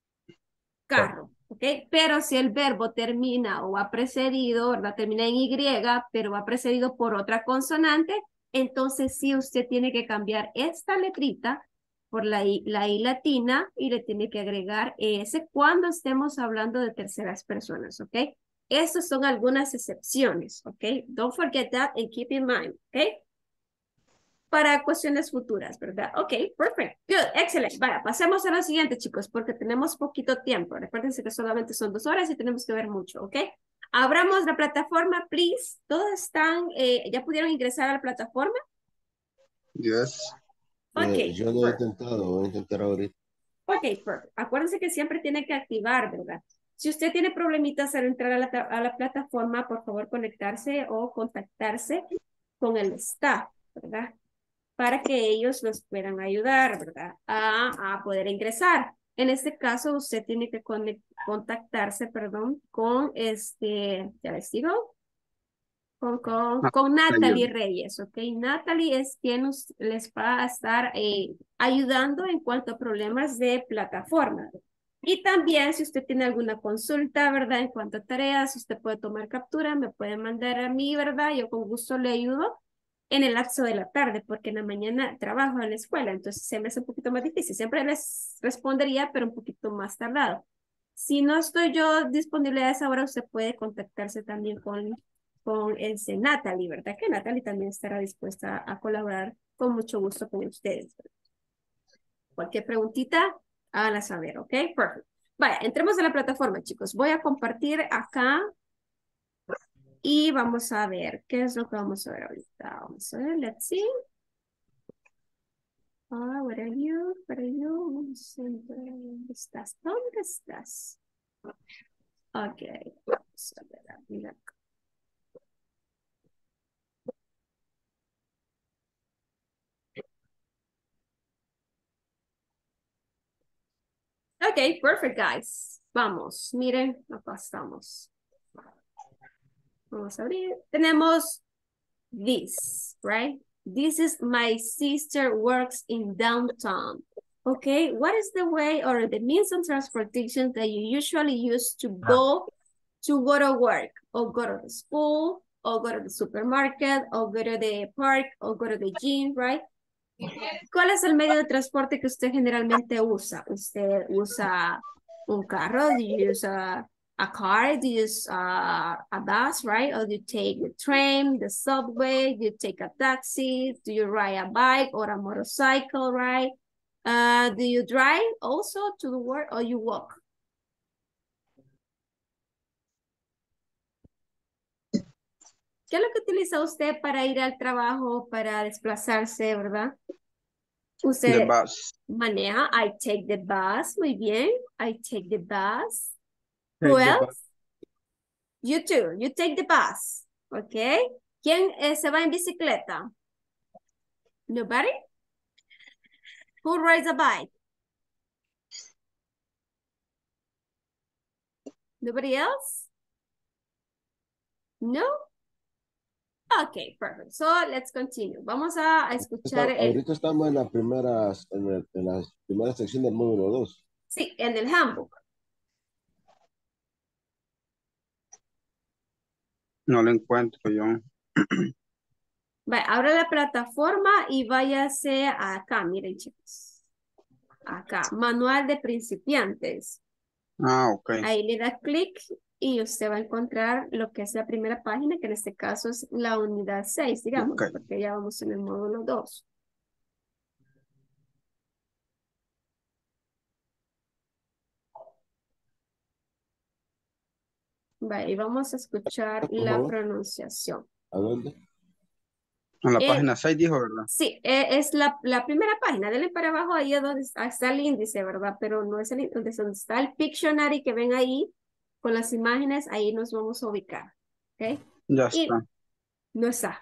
carro, ¿ok? Pero si el verbo termina o va precedido, ¿verdad? Termina en Y, pero va precedido por otra consonante, entonces sí usted tiene que cambiar esta letrita por la I, la I latina y le tiene que agregar S cuando estemos hablando de terceras personas, ¿ok? Estas son algunas excepciones, ¿ok? Don't forget that and keep in mind, ¿ok? Para cuestiones futuras, ¿verdad? Ok, perfect, good, excellent. Vaya, pasemos a lo siguiente, chicos, porque tenemos poquito tiempo. Recuérdense que solamente son dos horas y tenemos que ver mucho, ¿ok? Abramos la plataforma, please. ¿Todos están, eh, ya pudieron ingresar a la plataforma? Yes. Ok, Eh, yo no he perfect. intentado, voy a intentar ahorita. Ok, perfect. Acuérdense que siempre tienen que activar, ¿verdad? Si usted tiene problemitas al entrar a la, a la plataforma, por favor conectarse o contactarse con el staff, ¿verdad? Para que ellos los puedan ayudar, ¿verdad? A, a poder ingresar. En este caso, usted tiene que contactarse, perdón, con este, ya les digo, con, con, Ah, con Natalie ayuda. Reyes, ¿ok? Natalie es quien us- les va a estar eh, ayudando en cuanto a problemas de plataforma. Y también si usted tiene alguna consulta, ¿verdad? En cuanto a tareas, usted puede tomar captura, me puede mandar a mí, ¿verdad? Yo con gusto le ayudo en el lapso de la tarde, porque en la mañana trabajo en la escuela, entonces se me hace un poquito más difícil. Siempre les respondería, pero un poquito más tardado. Si no estoy yo disponible a esa hora, usted puede contactarse también con, con ese Natalie, ¿verdad? Que Natalie también estará dispuesta a colaborar con mucho gusto con ustedes. Cualquier preguntita, háganla saber, ¿ok? Perfecto. Vaya, entremos a la plataforma, chicos. Voy a compartir acá y vamos a ver qué es lo que vamos a ver ahorita. Vamos a ver, let's see. Ah, where are you? Where are you? Vamos a ver, ¿dónde estás? ¿Dónde estás? Ok, vamos a ver, mira acá. Ok, perfect, guys. Vamos, miren, acá estamos. Vamos a abrir. Tenemos this, right? This is my sister works in downtown. Okay, what is the way or the means of transportation that you usually use to go to go to work or go to the school or go to the supermarket or go to the park or go to the gym, right? ¿Cuál es el medio de transporte que usted generalmente usa? ¿Usted usa un carro? Do you use a, a car? Do you use a, a bus, right? Or do you take the train, the subway? Do you take a taxi? Do you ride a bike or a motorcycle, right? Uh, do you drive also to the work or you walk? ¿Qué es lo que utiliza usted para ir al trabajo, para desplazarse, verdad? The Usted bus. maneja, I take the bus, muy bien. I take the bus. Take Who the else? bus. You too, you take the bus. Okay. ¿Quién eh, se va en bicicleta? Nobody? Who rides a bike? Nobody else? No? Okay, perfect. So let's continue. Vamos a, a escuchar Está- el, ahorita estamos en la primera, en, el- en la primera sección del módulo dos. sí, en el handbook. No lo encuentro yo. Va, abra la plataforma y váyase acá, miren chicos. Acá, manual de principiantes. Ah, ok. Ahí le da clic y usted va a encontrar lo que es la primera página, que en este caso es la unidad seis, digamos, Ok. porque ya vamos en el módulo dos. Va, y vamos a escuchar Por la favor. pronunciación. ¿A dónde? En la Eh, página seis dijo, ¿verdad? Sí, eh, es la, la primera página. Denle para abajo ahí es donde está, está el índice, ¿verdad? Pero no es el índice, donde está el Pictionary que ven ahí con las imágenes, ahí nos vamos a ubicar. ¿Ok? Ya Y está. no está.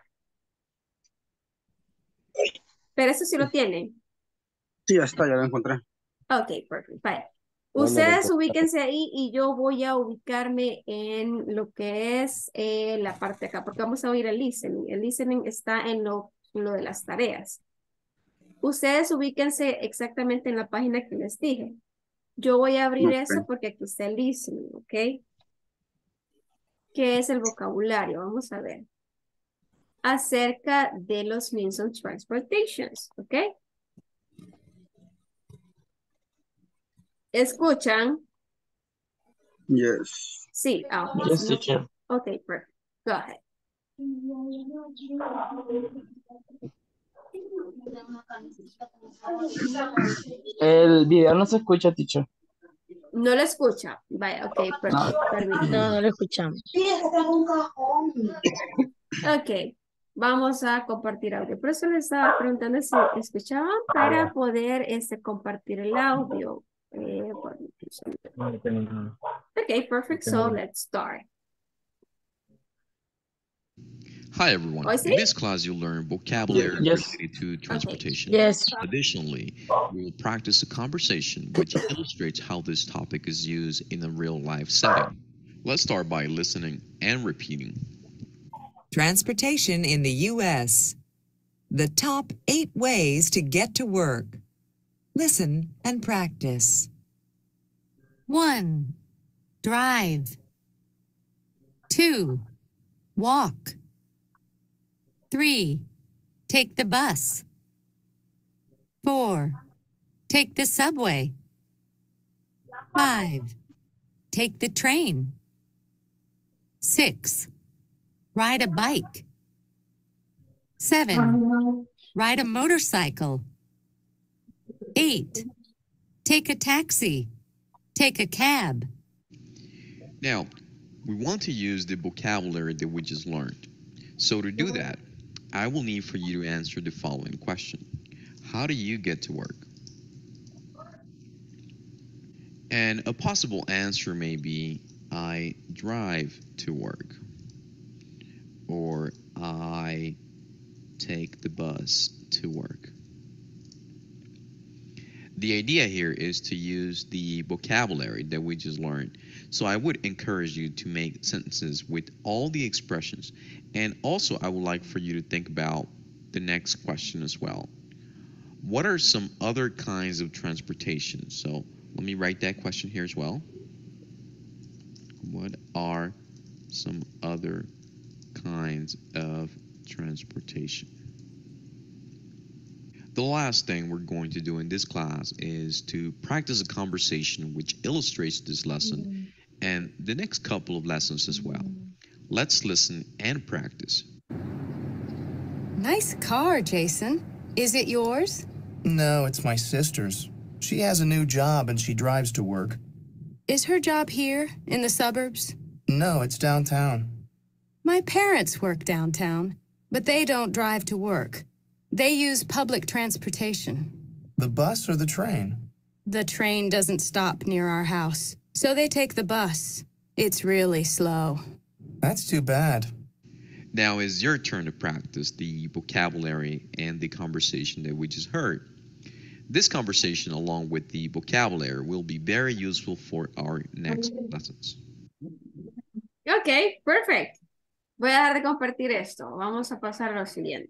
Pero eso sí lo tienen. Sí, ya está, ya lo encontré. Ok, perfecto. Vale. ¿Dónde lo Ustedes encontraste? ubíquense ahí y yo voy a ubicarme en lo que es eh, la parte acá, porque vamos a oír el listening. El listening está en lo, en lo de las tareas. Ustedes ubíquense exactamente en la página que les dije. Yo voy a abrir Ok. eso porque aquí está el listening, ¿ok? ¿Qué es el vocabulario? Vamos a ver. Acerca de los means of transportations, ¿ok? ¿Escuchan? Yes. Sí, ah, ok. Yes, No. teacher. Ok, perfect. Go ahead. El video no se escucha, teacher. No lo escucha. Vaya, ok, No. perfecto. Permítame. No, no lo escuchamos. Ok, vamos a compartir audio. Por eso les estaba preguntando si escuchaban para poder este, compartir el audio. Eh, bueno, No, no tengo nada. perfecto. Okay, perfect. So let's start. Hi everyone. Oh, see? In this class, you'll learn vocabulary Yes. related to transportation. Yes. Additionally, we will practice a conversation which illustrates how this topic is used in a real-life setting. Let's start by listening and repeating. Transportation in the U S The top eight ways to get to work. Listen and practice. One, drive. Two, walk. Three, take the bus. Four, take the subway. Five, take the train. Six, ride a bike. Seven, ride a motorcycle. Eight, take a taxi. Take a cab. Now, we want to use the vocabulary that we just learned. So to do that, I will need for you to answer the following question. How do you get to work? And a possible answer may be, I drive to work. Or I take the bus to work. The idea here is to use the vocabulary that we just learned. So I would encourage you to make sentences with all the expressions. And also I would like for you to think about the next question as well. What are some other kinds of transportation? So let me write that question here as well. What are some other kinds of transportation? The last thing we're going to do in this class is to practice a conversation which illustrates this lesson and the next couple of lessons as well. Let's listen and practice. Nice car, Jason. Is it yours? No, it's my sister's. She has a new job and she drives to work. Is her job here in the suburbs? No, it's downtown. My parents work downtown, but they don't drive to work. They use public transportation. The bus or the train? The train doesn't stop near our house, so they take the bus. It's really slow. That's too bad. Now it's your turn to practice the vocabulary and the conversation that we just heard. This conversation, along with the vocabulary, will be very useful for our next lessons. Ok, perfect. Voy a dejar de compartir esto. Vamos a pasar a lo siguiente.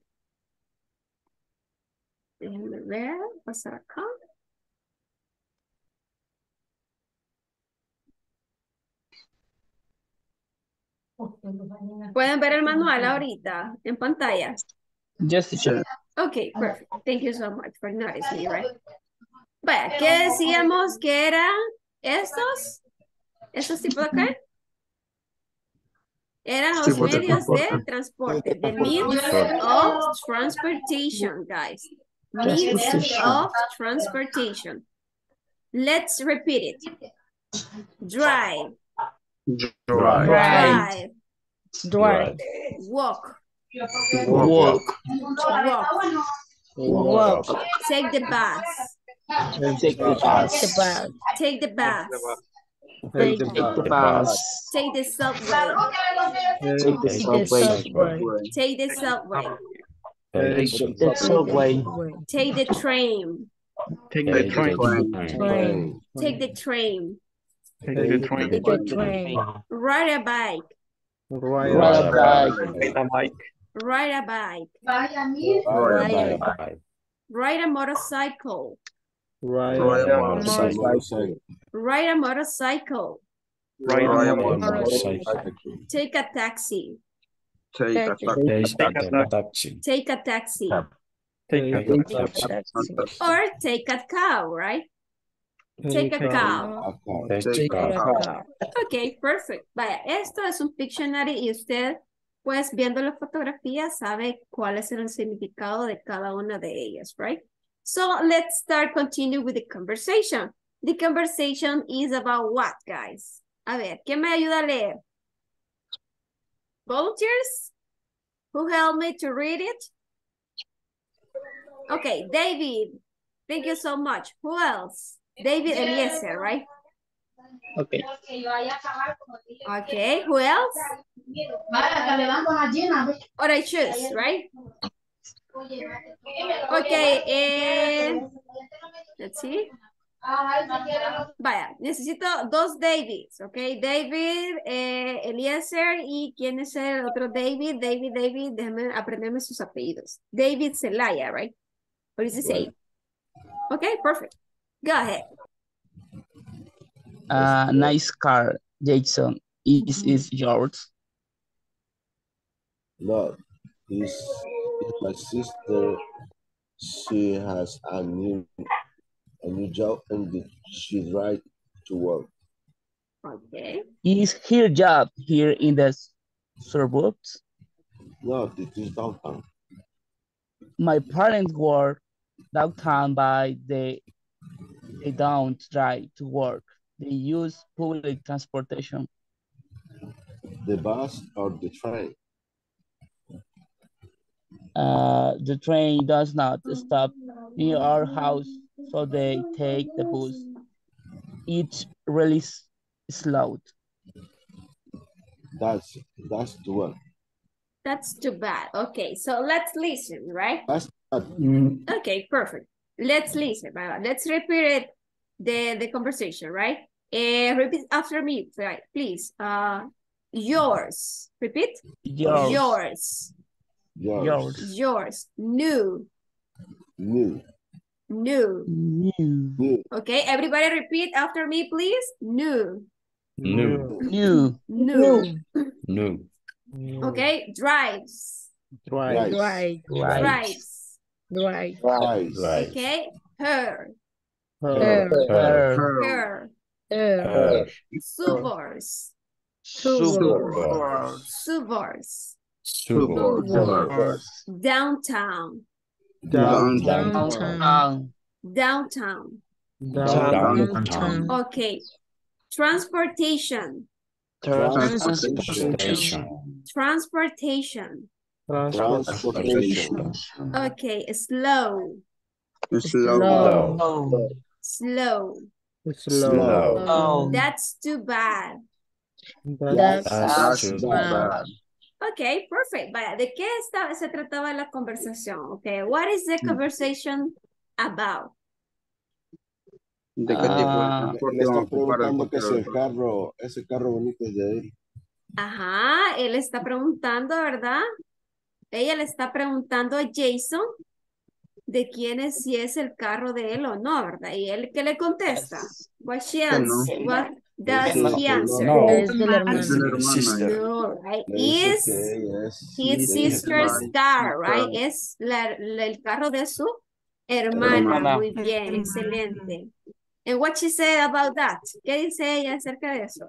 Déjenme ver, pasar acá. ¿Pueden ver el manual ahorita en pantalla? Yes, teacher. Ok, perfect. Thank you so much for noticing, right? Bueno, ¿qué decíamos que eran estos? ¿Estos tipos de qué? Eran los medios de transporte. The means of transportation, guys. Means of transportation. Let's repeat it. Drive. Drive. Drive. Drive. Walk. Walk. Walk. Walk. Take the bus. Take the bus. The bus. Take the bus. Take the bus. Take the subway. Take the subway. Take the subway. Take the subway. Take the train. Take the train. Train. Take the train. Take the train. Take the train. Ride a bike. Ride a bike. Take a bike. Ride a bike. Ride a bike. Ride a motorcycle. Ride a motorcycle. Ride a motorcycle. Ride a motorcycle. Take a taxi. Take a taxi. Take a taxi. Take a taxi. Or take a cab, right? Take a cab. Take a cab. Ok, perfect. Vaya, esto es un Pictionary y usted, pues viendo la fotografía, sabe cuál es el significado de cada una de ellas, right? So let's start, continue with the conversation. The conversation is about what, guys? A ver, ¿quién me ayuda a leer? Volunteers? Who helped me to read it? Okay, David. Thank you so much. Who else? David Eliezer, right? Okay. Okay, who else? Or I choose, right? Okay, eh, let's see. Vaya, necesito dos Davids, ok. David, eh, Eliezer, y ¿quién es el otro David? David, David, déjame aprenderme sus apellidos. David Zelaya, right? What does it say? Okay, perfect. Go ahead. Uh, nice car, Jason. Is is yours? No, it's, it's my sister. She has a new a new job and the- she drives to work. Okay. Is her job here in the s- suburbs? No, this is downtown. My parents work downtown, but they they don't drive to work. They use public transportation. The bus or the train? Uh, the train does not stop near our house, so they take the bus. It's really s- slow. That's that's the one. That's too bad. Okay, so let's listen, right? That's Okay, perfect. Let's listen. Vaya, let's repeat it, the, the conversation, right? Uh, repeat after me, right? Please. Uh, yours. Repeat. Yours. Yours. Yours. Yours. New. New. New. New. Okay, everybody repeat after me, please. New. New. New. New. New. Okay, drives. Drives. Right. Drives. Right. Drives. Right. Okay, her. Her. Her. Her. Her. Her. Suburbs. Suburbs. Suburbs. Suburbs. Suburbs. Downtown. Downtown. Downtown. Downtown. Downtown. Okay. Transportation. Transportation. Transportation. Transportation. Okay, slow. Slow. Slow. Slow. That's too bad. That's That's too bad. Okay, perfect. Vaya, ¿de qué está, se trataba la conversación? Okay, what is the conversation about? ¿De qué tipo de Ah, transporte Le está vamos a ocupar el preguntando que si el computador? carro, ese carro bonito es de él. Ajá, él está preguntando, ¿verdad? Ella le está preguntando a Jason de quién es, si es el carro de él o no, ¿verdad? Y él, ¿qué le contesta? What she Que no. answers? What does Dice he que answer? No. Es de la Es de hermana. la hermana. Sister. No, right? Le dice Is que ella es his de ella. sister's My car, right? sister. Es la, la- el carro de su hermana. Hermana. Muy bien, excelente. And what she said about that? ¿Qué dice ella acerca de eso?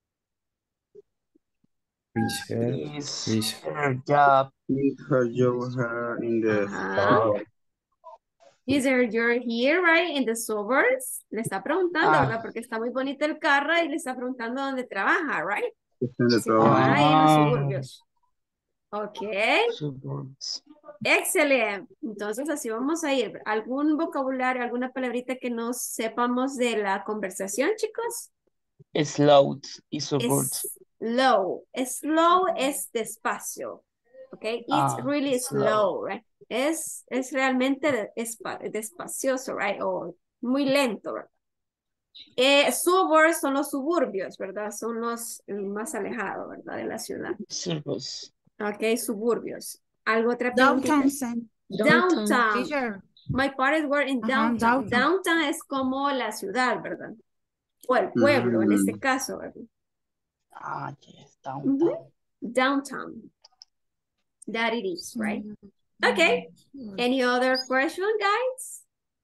Is her. is Is her job. Meet her job her in the Ajá. suburb. Is there you're here, right? In the suburbs. Le está preguntando, Ah. ¿verdad? Porque está muy bonito el carro y le está preguntando dónde trabaja, right? Está en el Si trabajo. trabaja ahí en los Ah. suburbios. Ok. Suburbs. Excelente. Entonces así vamos a ir. ¿Algún vocabulario, alguna palabrita que no sepamos de la conversación, chicos? Slow y suburbs. Slow. Slow es despacio. Ok. It's Ah, really slow. slow, right? Es, es realmente de- espa- despacioso, right? O muy lento, ¿verdad? Eh, suburbs son los suburbios, ¿verdad? Son los eh, más alejados, ¿verdad? De la ciudad. Suburbs. Ok, suburbios. ¿Algo otra pregunta? Downtown. Downtown. Teacher. My parents were in Ajá, downtown. downtown. Downtown es como la ciudad, ¿verdad? O el pueblo, en este Mm. caso, ¿verdad? Ah, yes, Ujú. downtown. Downtown. That it is, right? Okay. Any other question, guys?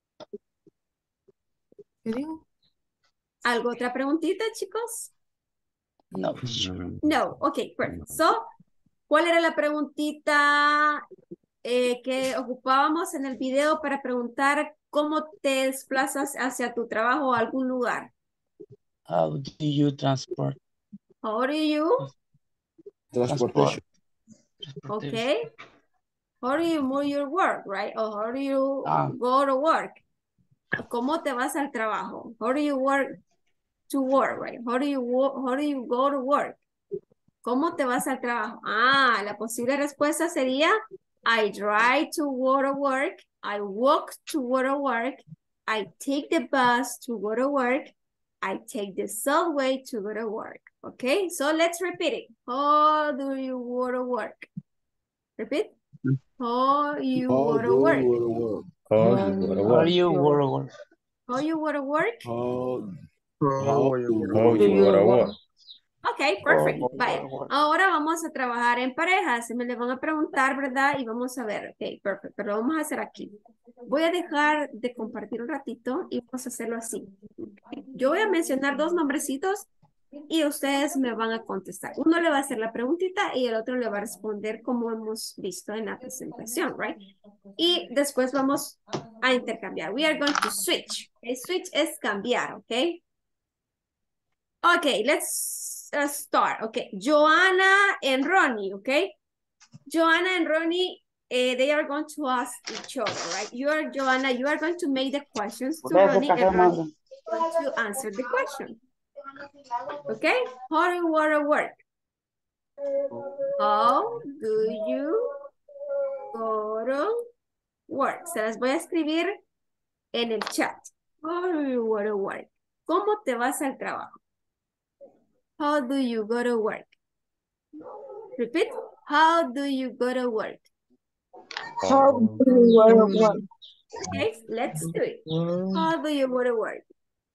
¿Qué dijo? ¿Algo otra preguntita, chicos? No. No. Okay, perfect. So, ¿cuál era la preguntita eh, que ocupábamos en el video para preguntar cómo te desplazas hacia tu trabajo o algún lugar? How do you transport? How do you? Transportation. Okay. How do you move your work, right? Or how do you Ah. go to work? ¿Cómo te vas al trabajo? How do you work to work, right? How do you wo- how do you go to work? ¿Cómo te vas al trabajo? Ah, la posible respuesta sería I drive to go to work, I walk to go to work, I take the bus to go to work, I take the subway to go to work. Okay, so let's repeat it. How do you go to work? Repeat. How you How go do to you work? go to work? How you go to How work? you work? How you go to work? How, How how you you How go you go to work? Ok, perfect. Vaya. Ahora vamos a trabajar en pareja. Se me le van a preguntar, ¿verdad? Y vamos a ver. Ok, perfecto. Pero lo vamos a hacer aquí. Voy a dejar de compartir un ratito y vamos a hacerlo así. Yo voy a mencionar dos nombrecitos y ustedes me van a contestar. Uno le va a hacer la preguntita y el otro le va a responder como hemos visto en la presentación, right? Y después vamos a intercambiar. We are going to switch. Okay? Switch es cambiar, ¿ok? Okay, let's uh, start. Okay, Joanna and Ronnie, okay? Joanna and Ronnie, uh, they are going to ask each other, right? You are, Joanna, you are going to make the questions to Ronnie and Ronnie is going to answer the question. Okay, how do you want to work? How do you go to work? Se las voy a escribir en el chat. How do you want to work? ¿Cómo te vas al trabajo? How do you go to work? Repeat. How do you go to work? How do you go to work? Okay, let's do it. How do you go to work?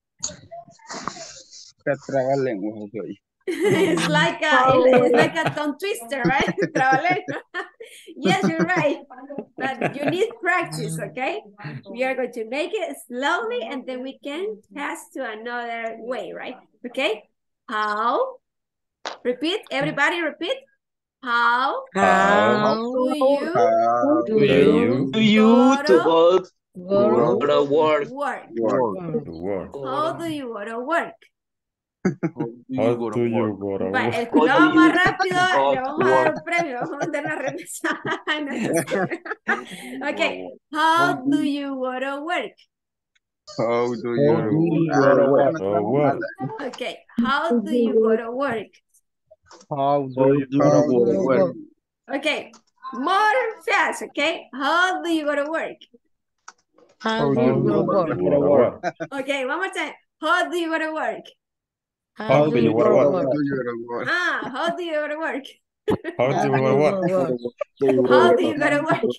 It's like a it's like a tongue twister, right? Yes, you're right. But you need practice, okay? We are going to make it slowly and then we can pass to another way, right? Okay? How? Repeat. Everybody repeat. How? How do you do you do you go to go go to work? work? To work. How do you go to work? How do you go to Va, work? el que lo haga más rápido go le vamos to a dar work? un premio, vamos a mandar una remesa. Okay, how do you go to work? How do How you do you go to work? To work. Okay, how do you go to work? How do you go to work? Okay, more fast, okay? How do you go to work? How do How you do go you to work? go to work? Okay, one more time. How do you go to work? How do you go to How work? do you go to work? Ah, how do you go to work? How do you go to work? How do you go to work?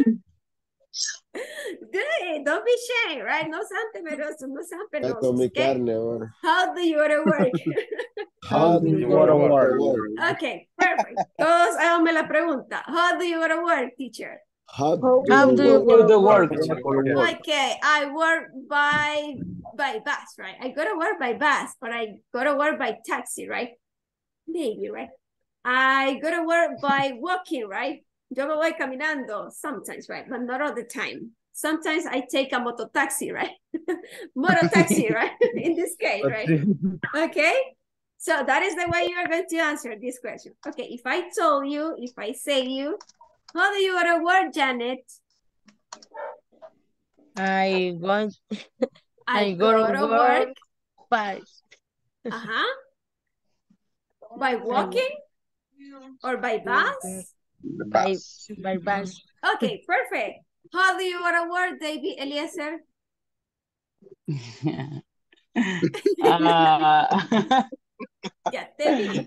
Good, don't be shy, right? No sean temerosos, no sean Ya penosos, comí okay? carne ahora. How do you go to work? How do you go to work? Okay, perfect. Todos háganme la pregunta. How do you go to work, teacher? How How do you go to work? Okay, I work by by bus, right? I go to work by bus, or I go to work by taxi, right? Maybe, right? I go to work by walking, right? Yo me voy caminando sometimes, right? But not all the time. Sometimes I take a moto taxi, right? Moto taxi, right? In this case, right? Okay. So that is the way you are going to answer this question. Okay, if I told you, if I say you, how do you go to work, Janet? I want I, I go to work by Uh-huh. By walking or by bus? by by bus. Okay, perfect. How do you go to work, David Eliezer? uh, Yeah, David.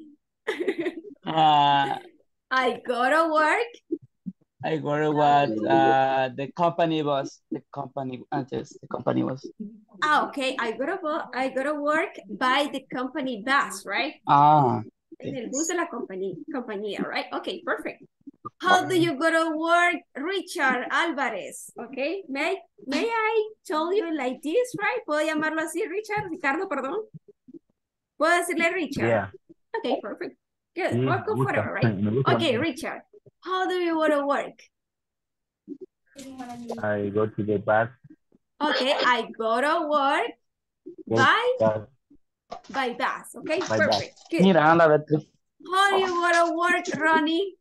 uh, I go to work. I go to what uh, the company was. The company, antes, the company was. Ah, okay. I go to wo- I go to work by the company bus, right? Ah. En el bus de la compañía, compañía, right? Okay, perfect. How do you go to work, Richard Alvarez? Okay, may, may I tell you like this, right? ¿Puedo llamarlo así, Richard? Ricardo, perdón. ¿Puedo decirle Richard? Yeah. Okay, perfect. Good. Sí, Or me gusta, comfortable, right? me gusta Okay, mucho. Richard. How do you go to work? I go to the bus. Okay, I go to work Go by bus. by bus. Okay, By bus. perfect. Good. Mira, anda, vete. How do you go to work, Ronnie?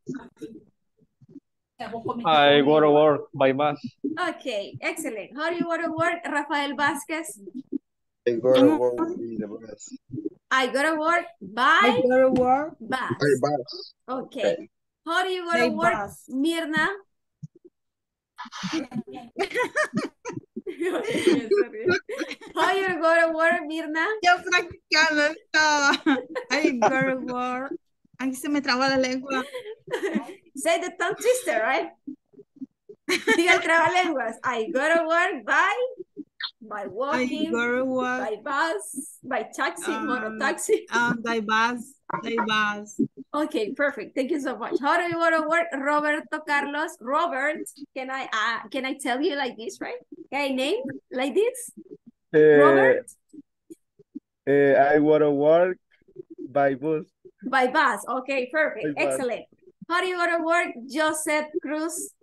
I go to work by bus. Okay, excellent. How do you go to work, Rafael Vasquez? I go to work with the bus. I go to work by I go to work bus. By bus. Okay. How do you go by to work, bus. Mirna? How you go to work, Mirna? Yo practicando estaba. I go to work. Ay, se me traba la lengua. Say the tongue twister, right? Diga el trabalenguas. I go to work by by I walking, go to work by bus, by taxi, motor um, taxi. um, by bus, by bus. Okay, perfect. Thank you so much. How do you go to work, Roberto Carlos? Robert, can I uh, can I tell you like this, right? Can I name like this? Robert? Uh, I go to work by bus. By bus. Okay, perfect. By bus. Excellent. How do you go to work, Joseph Cruz?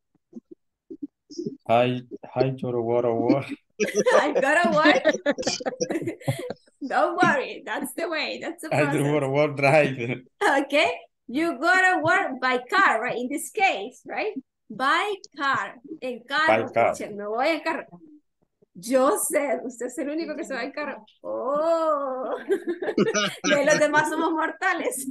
Hi, hi, Choro, Woro, Woro. I gotta work. Don't worry, that's the way. That's the I process. do Woro, Woro drive. Okay, you gotta work by car, right? In this case, right? By car. En carro. By car. Pucha, me voy en carro. Yo sé, usted es el único que se va en carro. Oh. Y los demás somos mortales.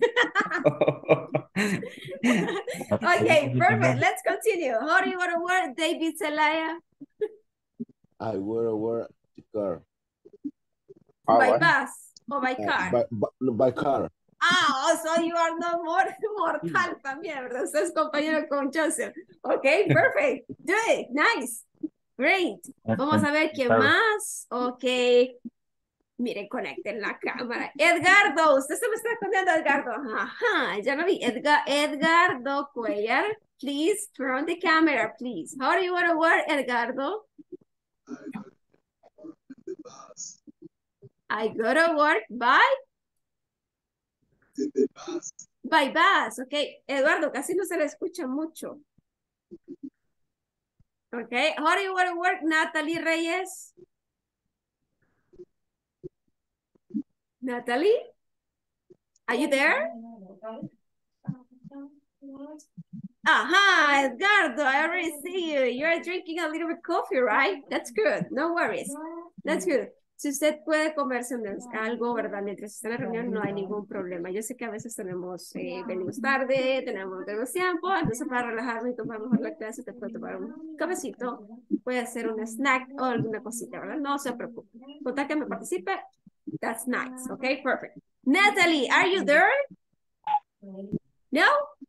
Okay, perfect. Let's continue. How do you want to work, David Zelaya? I go to work the car. By bus or by Uh, car? by, by, by car. Ah, so you are not more mortal también, ¿verdad? Usted es compañero con Joseph. Okay, perfect. Do it. Nice. Great. Vamos a ver quién más. Ok. Miren, conecten la cámara. Edgardo, usted se me está escondiendo, Edgardo. Ajá, ya lo vi. Edgar, Edgardo Cuellar, please turn on the camera, please. How do you want to work, Edgardo? I go to work by? By bus. Ok, Eduardo, casi no se le escucha mucho. Okay, how do you want to work, Natalie Reyes? Natalie? Are you there? Aha, Edgardo, I already see you. You're drinking a little bit coffee, right? That's good. No worries. That's good. Si usted puede comerse algo, ¿verdad? Mientras está en la reunión, no hay ningún problema. Yo sé que a veces tenemos, eh, venimos tarde, tenemos menos tiempo, entonces para relajarnos y tomar mejor la clase, te puede tomar un cafecito, puede hacer un snack o alguna cosita, ¿verdad? No se preocupe. Con tal que me participe, that's nice, okay? Perfect. Natalie, are you there? No?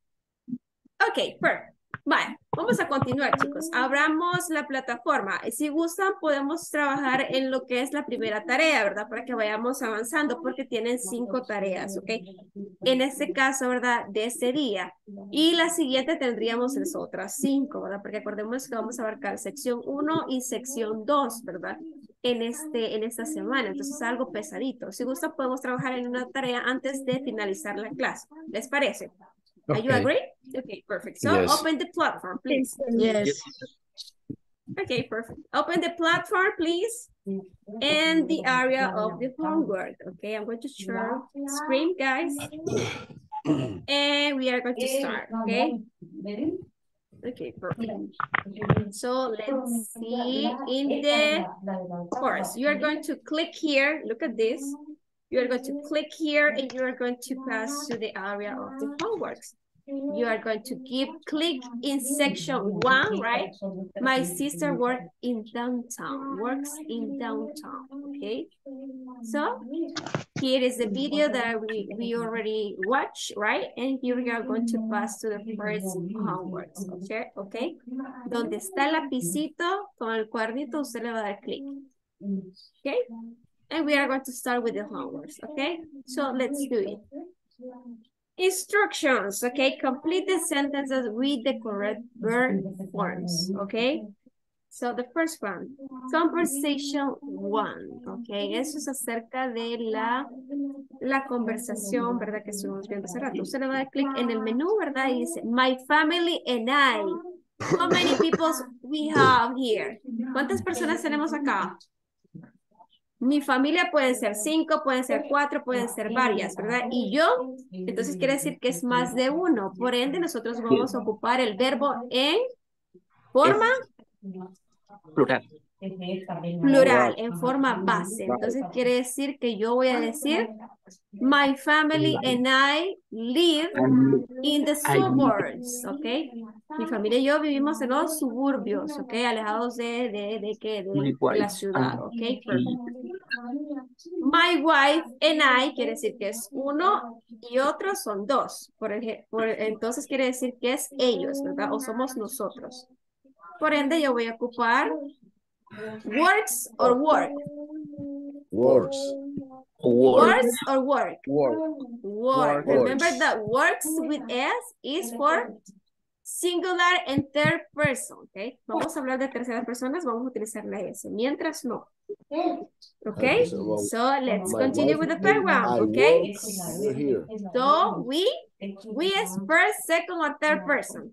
Okay, perfect. Vale, vamos a continuar, chicos. Abramos la plataforma. Si gustan, podemos trabajar en lo que es la primera tarea, ¿verdad? Para que vayamos avanzando, porque tienen cinco tareas, ¿ok? En este caso, ¿verdad? De este día. Y la siguiente tendríamos las otras cinco, ¿verdad? Porque acordemos que vamos a abarcar sección uno y sección dos, ¿verdad? En, este, en esta semana. Entonces, es algo pesadito. Si gustan, podemos trabajar en una tarea antes de finalizar la clase. ¿Les parece? Are you Okay. agree? Okay, perfect. So Yes. open the platform, please. Yes. Okay, perfect. Open the platform, please. And the area of the homework. Okay, I'm going to share screen, guys. And we are going to start, okay? Okay, perfect. So let's see in the course. You are going to click here. Look at this. You are going to click here and you are going to pass to the area of the homeworks. You are going to give click in section one, right? My sister works in downtown, works in downtown, okay? So here is the video that we, we already watched, right? And here we are going to pass to the first homeworks, okay? Okay. Donde está el lapicito con el cuadernito, usted le va a dar clic, okay? And we are going to start with the homeworks, okay? So let's do it. Instructions, okay? Complete the sentences with the correct verb forms, okay? So the first one, conversation one, okay? Eso es acerca de la, la conversación, ¿verdad? Que estuvimos viendo hace rato. Usted le va a dar clic en el menú, ¿verdad? Y dice, my family and I. How many people we have here? ¿Cuántas personas tenemos acá? Mi familia pueden ser cinco, pueden ser cuatro, pueden ser varias, ¿verdad? Y yo, entonces quiere decir que es más de uno. Por ende, nosotros vamos a ocupar el verbo en forma Plural. plural, en forma base. Entonces quiere decir que yo voy a decir, my family and I live in the suburbs, ¿ok? Mi familia y yo vivimos en los suburbios, ¿ok? Alejados de, de, de, ¿qué? de, de la ciudad, ¿ok? Perfect. My wife and I quiere decir que es uno y otro son dos. Por ejemplo, entonces quiere decir que es ellos, ¿verdad? O somos nosotros. Por ende, yo voy a ocupar works or work. Works. Works or work. Work. Work. Remember that works with S is for singular and third person, ¿ok? Vamos a hablar de terceras personas, vamos a utilizar la S, mientras no. Okay, so let's continue with the third one, okay? So we, we is first, second, or third person.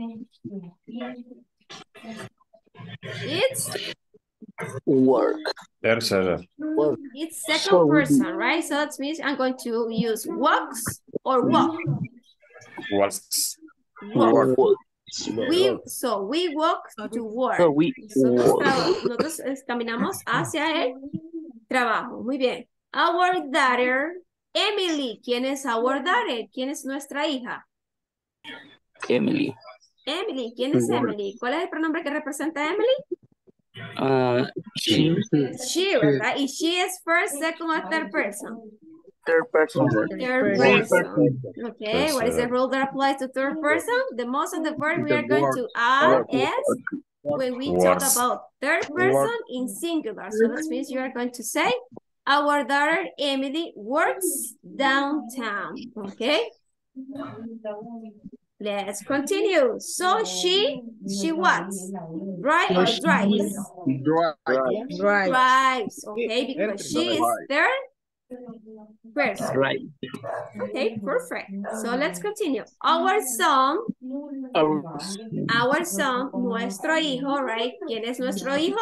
It's work. Tercera. Work. It's second person, right? So that means I'm going to use walks or walk. Walks. Walk. We, so we walk to work. So we Nosotros, walk. traba- nosotros eh, caminamos hacia el trabajo. Muy bien. Our daughter, Emily. ¿Quién es our daughter? ¿Quién es nuestra hija? Emily. Emily. ¿Quién es Emily? ¿Cuál es el pronombre que representa a Emily? Uh, she. She, ¿verdad? Y she is first, second, or third person. Third person. Third person. Okay, what is the rule that applies to third person? The most of the verb we are going to add is when we talk Works. about third person in singular. So that means you are going to say, our daughter Emily works downtown. Okay? Let's continue. So she, she what? Right or drives? Drive. Right. Drives, okay, because she is third person. Right. Okay, perfect. So let's continue. Our son, Our, our son, nuestro hijo, right? ¿Quién es nuestro hijo?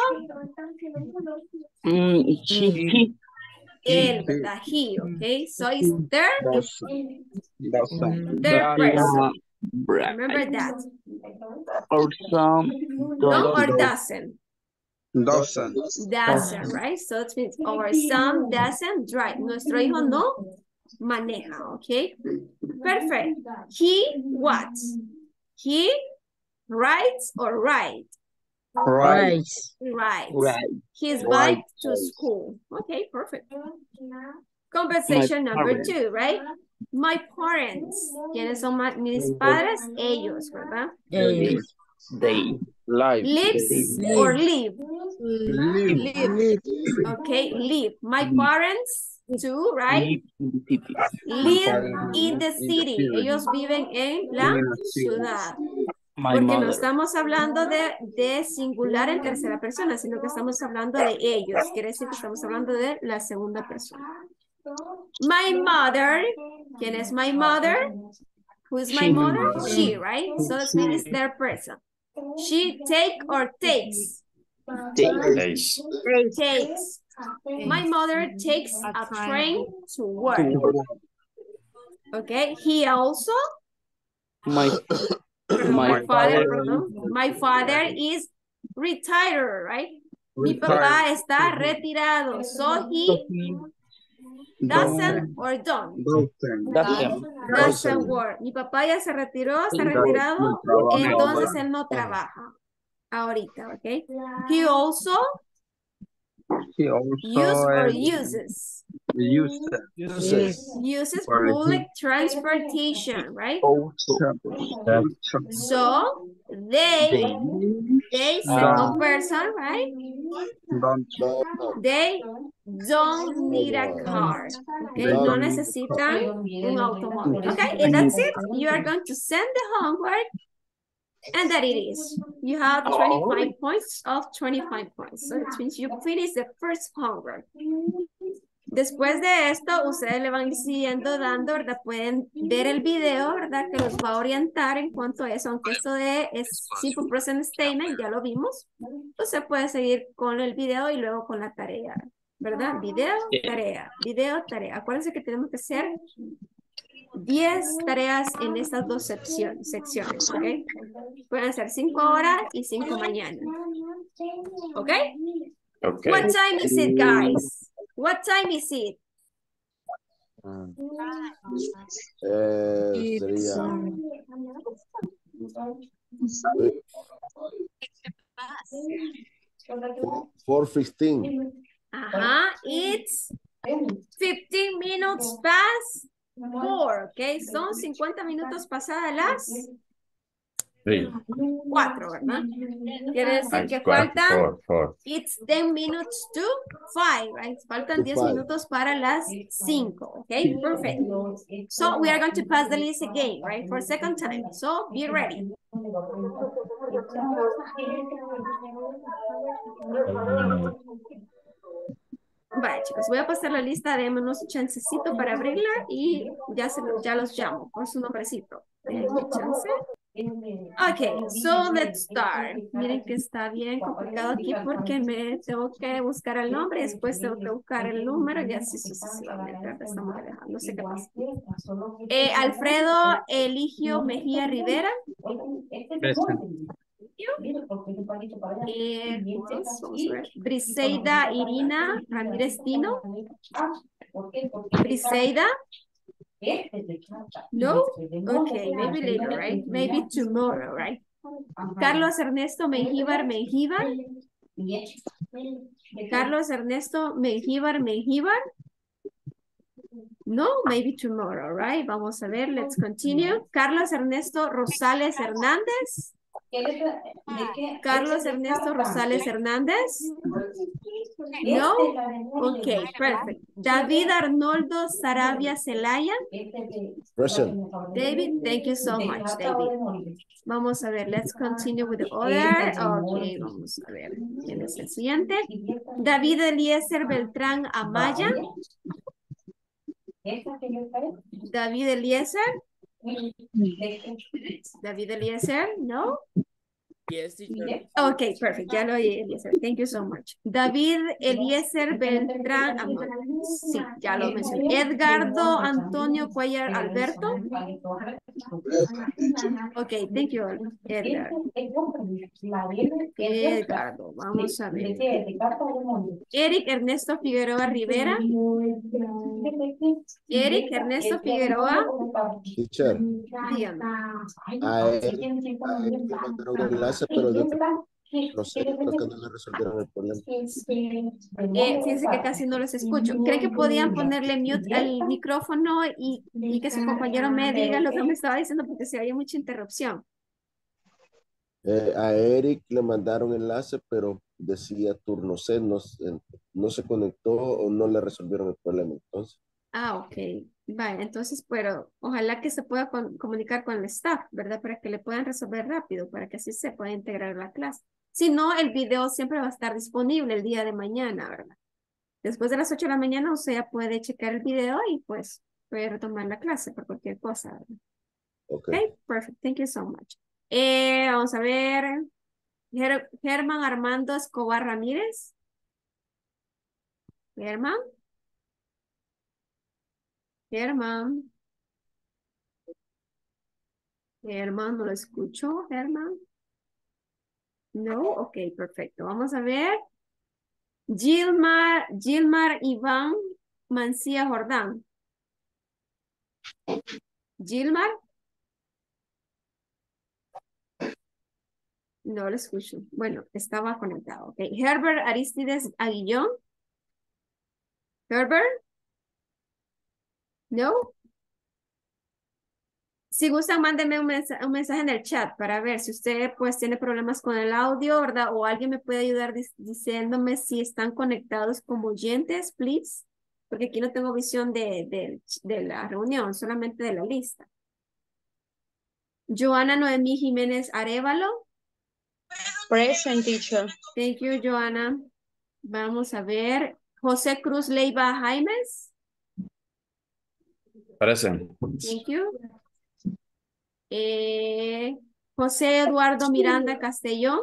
mm, she, he. Él, ¿verdad? He, okay? So it's third, Dozen. Dozen. third person. Right. Remember that. Our son. No or doesn't? Dozen. Doesn't, right? So it means our son doesn't drive. Nuestro hijo no maneja, okay? Perfect. He what? He rides or ride? Right. Rides. Right. His Right. bike to school. Okay, perfect. Conversation My number parents. two, right? My parents. ¿Quiénes son ma- mis padres? Ellos, ¿verdad? Ellos. They. Live. Lives Live. or live? Live. Live. Okay, live. My parents too, right? Live in the city. Live in the city. Ellos viven en la In the city. ciudad. My Porque no mother. estamos hablando de, de singular en tercera persona, sino que estamos hablando de ellos. Quiere decir que estamos hablando de la segunda persona. My mother. ¿Quién es my mother? Who is my She. mother? She, right? So that means it's their person. She take or takes? They. Days. Takes. My mother takes a train to work. To work. Okay, he also, My. perdón, My my father, father. perdón. My father is retired, right? Mi papá está retirado, so he doesn't or don't. Dozen. Doesn't. Doesn't work. Mi papá ya se retiró, está No, retirado, no trabaja. entonces él no trabaja ahorita, okay? He also He also use or um, uses. used Uses. Uses Or he- public transportation, right? Also. So they, they second person, right? don't They don't need a car. Okay, no necesitan un automóvil. Okay, and that's it. You are going to send the homework, and that it is. You have twenty-five points of twenty-five points. So it means you finish the first homework. Después de esto, ustedes le van a ir siguiendo dando, ¿verdad? Pueden ver el video, ¿verdad? Que los va a orientar en cuanto a eso, aunque esto de es Simple Present Statement, ya lo vimos. Usted puede seguir con el video y luego con la tarea, ¿verdad? Video, tarea, video, tarea. Acuérdense que tenemos que hacer diez tareas en estas dos secciones, secciones, ¿ok? Pueden ser cinco horas y cinco mañana. ¿Ok? Okay. What time is it, guys? What time is it? Eh, sería four fifteen. Ajá, it's fifteen minutes past four, ¿ok? Son cincuenta minutos pasadas las Sí. cuatro, ¿verdad? Quiere decir Ay, que cuatro, faltan, four, four. it's ten minutes to five, right? Faltan diez five. minutos para las cinco, okay? Perfect. So we are going to pass the list again, right? For a second time. So be ready. Vale, chicos, voy a pasar la lista, déme unos chancecito para abrirla y ya, se, ya los llamo por su nombrecito. Denme chance. Okay, so let's start. Miren que está bien complicado aquí porque me tengo que buscar el nombre, después tengo que buscar el número y así sucesivamente. Estamos dejando, no sé qué pasa. Eh, Alfredo Eligio Mejía Rivera. Eh, vamos a ver. Briseida Irina Ramírez Tino. Briseida. No? Okay, maybe later, right? Maybe tomorrow, right? Carlos Ernesto Mengíbar Mengíbar. Carlos Ernesto Mengíbar Mengíbar. No, maybe tomorrow, right? Vamos a ver, let's continue. Carlos Ernesto Rosales Hernández. Carlos Ernesto Rosales Hernández. No? Okay, perfect. David Arnoldo Sarabia Celaya. Present. David, thank you so much, David. Vamos a ver, let's continue with the other. Okay, vamos a ver. ¿Quién es el siguiente? David Eliezer Beltrán Amaya. David Eliezer. David Eliezer, no? Yes, teacher. Okay, perfect. Ya lo oí, Eliezer. Thank you so much. David Eliezer Beltrán Amaya. Sí, ya lo mencioné. Edgardo Antonio Cuellar Alberto. Okay, thank you, Edgar. Edgardo, vamos a ver. Eric Ernesto Figueroa Rivera. Eric Ernesto Figueroa. Teacher. Dígame. A él, a él le mandaron el enlace, pero yo no sé, creo que no le resolvieron el problema. Eh, fíjense que casi no los escucho. ¿Creen que podían ponerle mute al micrófono y, y que su compañero me diga lo que me estaba diciendo? Porque se oye mucha interrupción. Eh, a Eric le mandaron enlace, pero decía turno C, no, no se conectó o no le resolvieron el problema. Entonces. Ah, ok. Vale, entonces, pero ojalá que se pueda con, comunicar con el staff, ¿verdad? Para que le puedan resolver rápido, para que así se pueda integrar la clase. Si no, el video siempre va a estar disponible el día de mañana, ¿verdad? Después de las ocho de la mañana, usted ya puede checar el video y pues puede retomar la clase por cualquier cosa, ¿verdad? Ok. Okay, perfect. Thank you so much. Eh, vamos a ver. Ger Germán Armando Escobar Ramírez. Germán. Germán. Germán, no lo escucho, Germán. No, ok, perfecto. Vamos a ver. Gilmar, Gilmar Iván Mancía Jordán. Gilmar. No lo escucho. Bueno, estaba conectado. Ok. Herbert Aristides Aguillón. Herbert. No. Si gustan, mándenme un mensaje, un mensaje en el chat para ver si usted pues tiene problemas con el audio, ¿verdad? O alguien me puede ayudar diciéndome si están conectados como oyentes, please. Porque aquí no tengo visión de, de, de la reunión, solamente de la lista. Joana Noemí Jiménez Arevalo. Present, teacher. Thank you, Joana. Vamos a ver. José Cruz Leiva Jaimes. Present. Thank you. Eh, José Eduardo Miranda Castellón.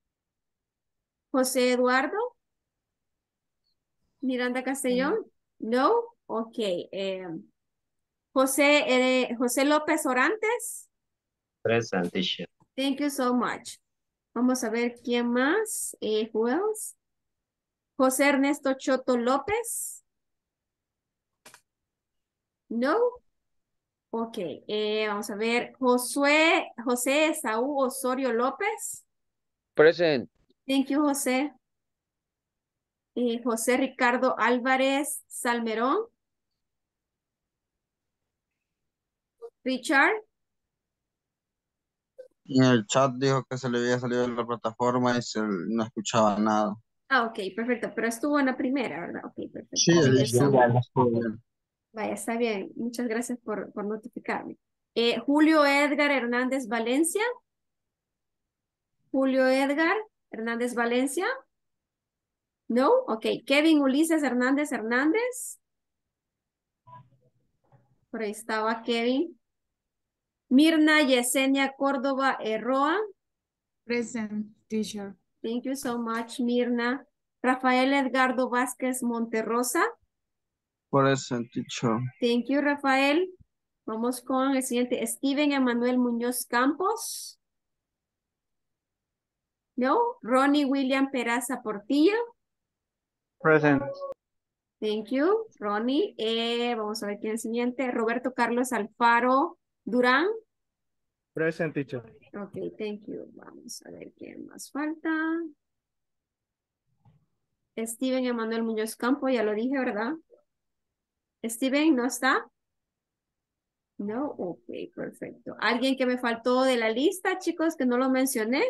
José Eduardo Miranda Castellón. No. Ok. Eh, José, eh, José López Orantes. Present, teacher. Thank you so much. Vamos a ver quién más. Eh, who else? José Ernesto Choto López. No. Ok. Eh, vamos a ver. Josué, José Esaú Osorio López. Present. Thank you, José. Eh, José Ricardo Álvarez Salmerón. Richard. En el chat dijo que se le había salido de la plataforma y se, no escuchaba nada. Ah, ok, perfecto. Pero estuvo en la primera, ¿verdad? Ok, perfecto. Sí, Thank you el so chat much. estuvo bien. Vaya, está bien. Muchas gracias por, por notificarme. Eh, Julio Edgar Hernández Valencia. Julio Edgar Hernández Valencia. No, ok. Kevin Ulises Hernández Hernández. Por ahí estaba Kevin. Mirna Yesenia Córdoba Erroa. Present, teacher. Thank you so much, Mirna. Rafael Edgardo Vázquez Monterrosa. Present, teacher. Thank you, Rafael. Vamos con el siguiente. Steven Emanuel Muñoz Campos. No. Ronnie William Peraza Portillo. Present. Thank you, Ronnie. Eh, vamos a ver quién es el siguiente. Roberto Carlos Alfaro Durán. Present, teacher. Ok, thank you. Vamos a ver quién más falta. Steven Emanuel Muñoz Campo, ya lo dije, ¿verdad? Steven, ¿no está? No, ok, perfecto. ¿Alguien que me faltó de la lista, chicos, que no lo mencioné?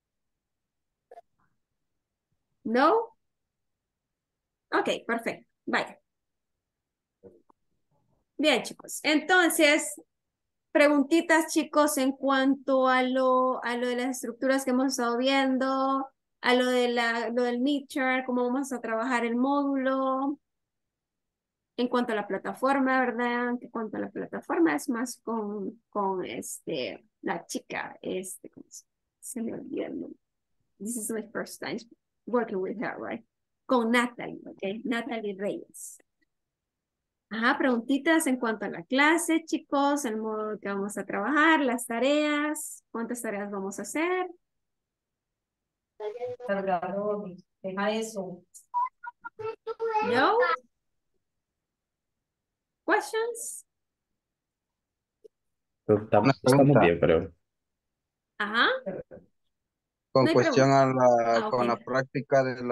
No. Ok, perfecto. Vaya. Bien, chicos. Entonces, preguntitas, chicos, en cuanto a lo, a lo de las estructuras que hemos estado viendo, a lo, de la, lo del mixture, cómo vamos a trabajar el módulo. En cuanto a la plataforma, ¿verdad? En cuanto a la plataforma es más con, con este, la chica, este, ¿cómo se, se me olvidó el nombre? This is my first time working with her, right? Con Natalie, ¿ok? Natalie Reyes. Ajá, preguntitas en cuanto a la clase, chicos, el modo que vamos a trabajar, las tareas, ¿cuántas tareas vamos a hacer? Cargador, deja eso. No? Questions? Estamos, estamos bien, creo. Ajá. Con No hay cuestión a la, Ah, con ok. la práctica de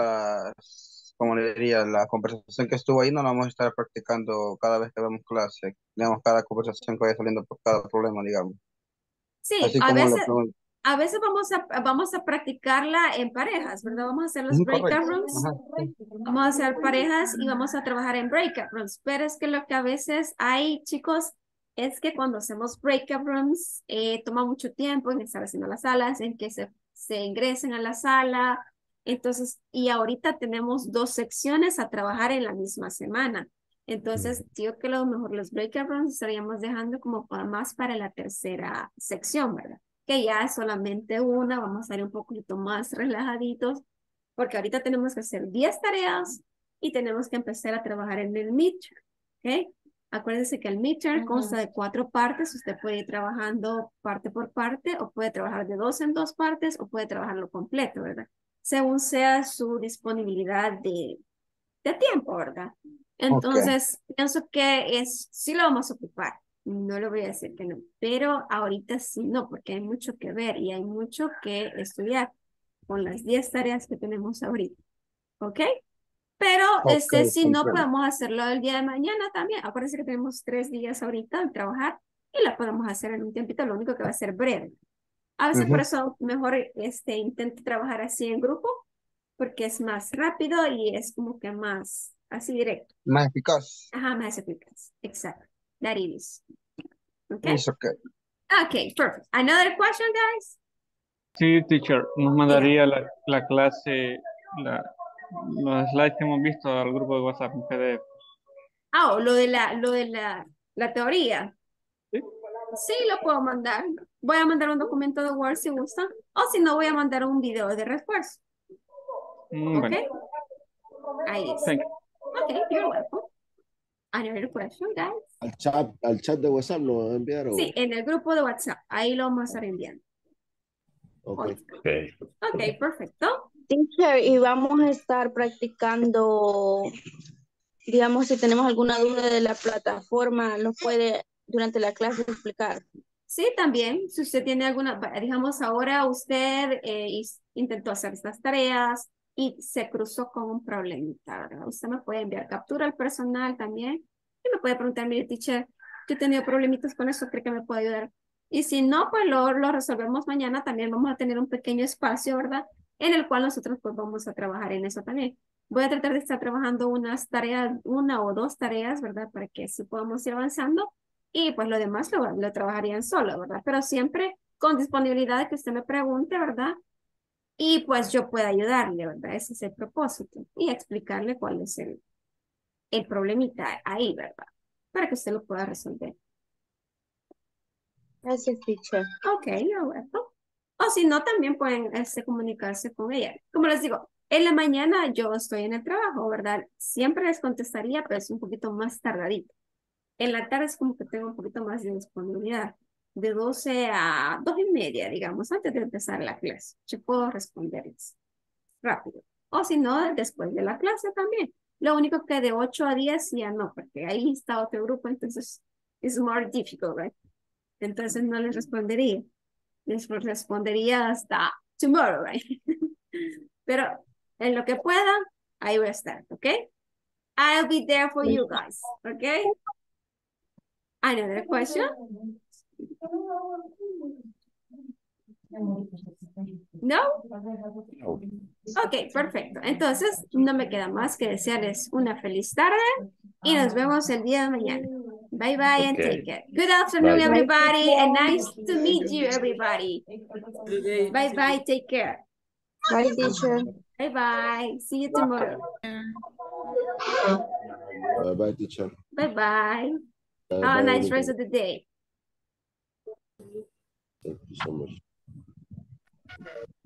las, como le diría, la conversación que estuvo ahí, no la vamos a estar practicando cada vez que vemos clase. Digamos, cada conversación que vaya saliendo por cada problema, digamos. Sí, Así a como le veces, pregunto. a veces vamos a, vamos a practicarla en parejas, ¿verdad? Vamos a hacer los Ujú, breakout correcto. rooms. Ajá, sí. Vamos a hacer parejas y vamos a trabajar en breakout rooms. Pero es que lo que a veces hay, chicos, es que cuando hacemos breakout rooms, eh, toma mucho tiempo en estar haciendo las salas, en que se, se ingresen a la sala. Entonces, y ahorita tenemos dos secciones a trabajar en la misma semana. Entonces, yo creo que a lo mejor los breakout rooms estaríamos dejando como para más para la tercera sección, ¿verdad? Que ya es solamente una, vamos a estar un poquito más relajaditos, porque ahorita tenemos que hacer diez tareas y tenemos que empezar a trabajar en el midterm, ¿ok? Acuérdense que el midterm consta de cuatro partes, usted puede ir trabajando parte por parte, o puede trabajar de dos en dos partes, o puede trabajarlo completo, ¿verdad? Según sea su disponibilidad de, de tiempo, ¿verdad? Entonces, pienso que es, sí lo vamos a ocupar, no le voy a decir que no, pero ahorita sí no, porque hay mucho que ver y hay mucho que estudiar con las diez tareas que tenemos ahorita, ¿ok? Pero Ok, este, si no, comprendo. podemos hacerlo el día de mañana también. Acuérdense que tenemos tres días ahorita de trabajar y la podemos hacer en un tiempito, lo único que va a ser breve. A veces Ujú. por eso mejor este, intento trabajar así en grupo, porque es más rápido y es como que más así directo. Más eficaz. Ajá, más eficaz. Exacto. That it is. Okay? It's okay. Okay, perfect. Another question, guys? Sí, teacher, nos mandaría la, la clase, la, los slides que hemos visto al grupo de WhatsApp en P D F. Ah, oh, lo de la, lo de la, la teoría. Sí. Sí, lo puedo mandar. Voy a mandar un documento de Word si gustan. O si no, voy a mandar un video de refuerzo. Mm, ¿Ok? bueno. Ahí está. Thank you. Ok, you're welcome. Another question, guys. Al chat, al chat de WhatsApp lo van a enviar o... Sí, en el grupo de WhatsApp. Ahí lo vamos a estar enviando. Okay. Okay. Ok, perfecto. Teacher, y vamos a estar practicando, digamos, si tenemos alguna duda de la plataforma, nos puede durante la clase explicar. Sí, también, si usted tiene alguna, digamos, ahora usted eh, is- intentó hacer estas tareas y se cruzó con un problemita, ¿verdad? Usted me puede enviar captura al personal también y me puede preguntar, mire, teacher, yo he tenido problemitas con eso, ¿cree que me puede ayudar? Y si no, pues lo, lo resolvemos mañana. También vamos a tener un pequeño espacio, ¿verdad? En el cual nosotros pues vamos a trabajar en eso también. Voy a tratar de estar trabajando unas tareas, una o dos tareas, ¿verdad? Para que así podamos ir avanzando. Y pues lo demás lo, lo trabajarían solo, ¿verdad? Pero siempre con disponibilidad de que usted me pregunte, ¿verdad? Y pues yo pueda ayudarle, ¿verdad? Ese es el propósito. Y explicarle cuál es el, el problemita ahí, ¿verdad? Para que usted lo pueda resolver. Gracias, teacher. Ok, you're welcome. O si no, también pueden este, comunicarse con ella. Como les digo, en la mañana yo estoy en el trabajo, ¿verdad? Siempre les contestaría, pero es un poquito más tardadito. En la tarde es como que tengo un poquito más de disponibilidad. De doce a dos y media, digamos, antes de empezar la clase. Yo puedo responderles rápido. O si no, después de la clase también. Lo único que de ocho a diez ya no, porque ahí está otro grupo, entonces es more difficult, right? Entonces no les respondería. Les respondería hasta tomorrow, right? Pero en lo que pueda, ahí voy a estar, ¿ok? I'll be there for you guys, ¿ok? Another question? ¿No? No. Ok, perfecto. Entonces, no me queda más que desearles una feliz tarde y nos vemos el día de mañana. Bye bye and take Okay. care. Good afternoon, Bye. everybody, and nice to meet you, everybody. Bye bye, take care. Bye, teacher. Bye bye. See you tomorrow. Bye bye, teacher. Bye bye. Bye Have a bye, nice rest everybody. of the day. Thank you so much.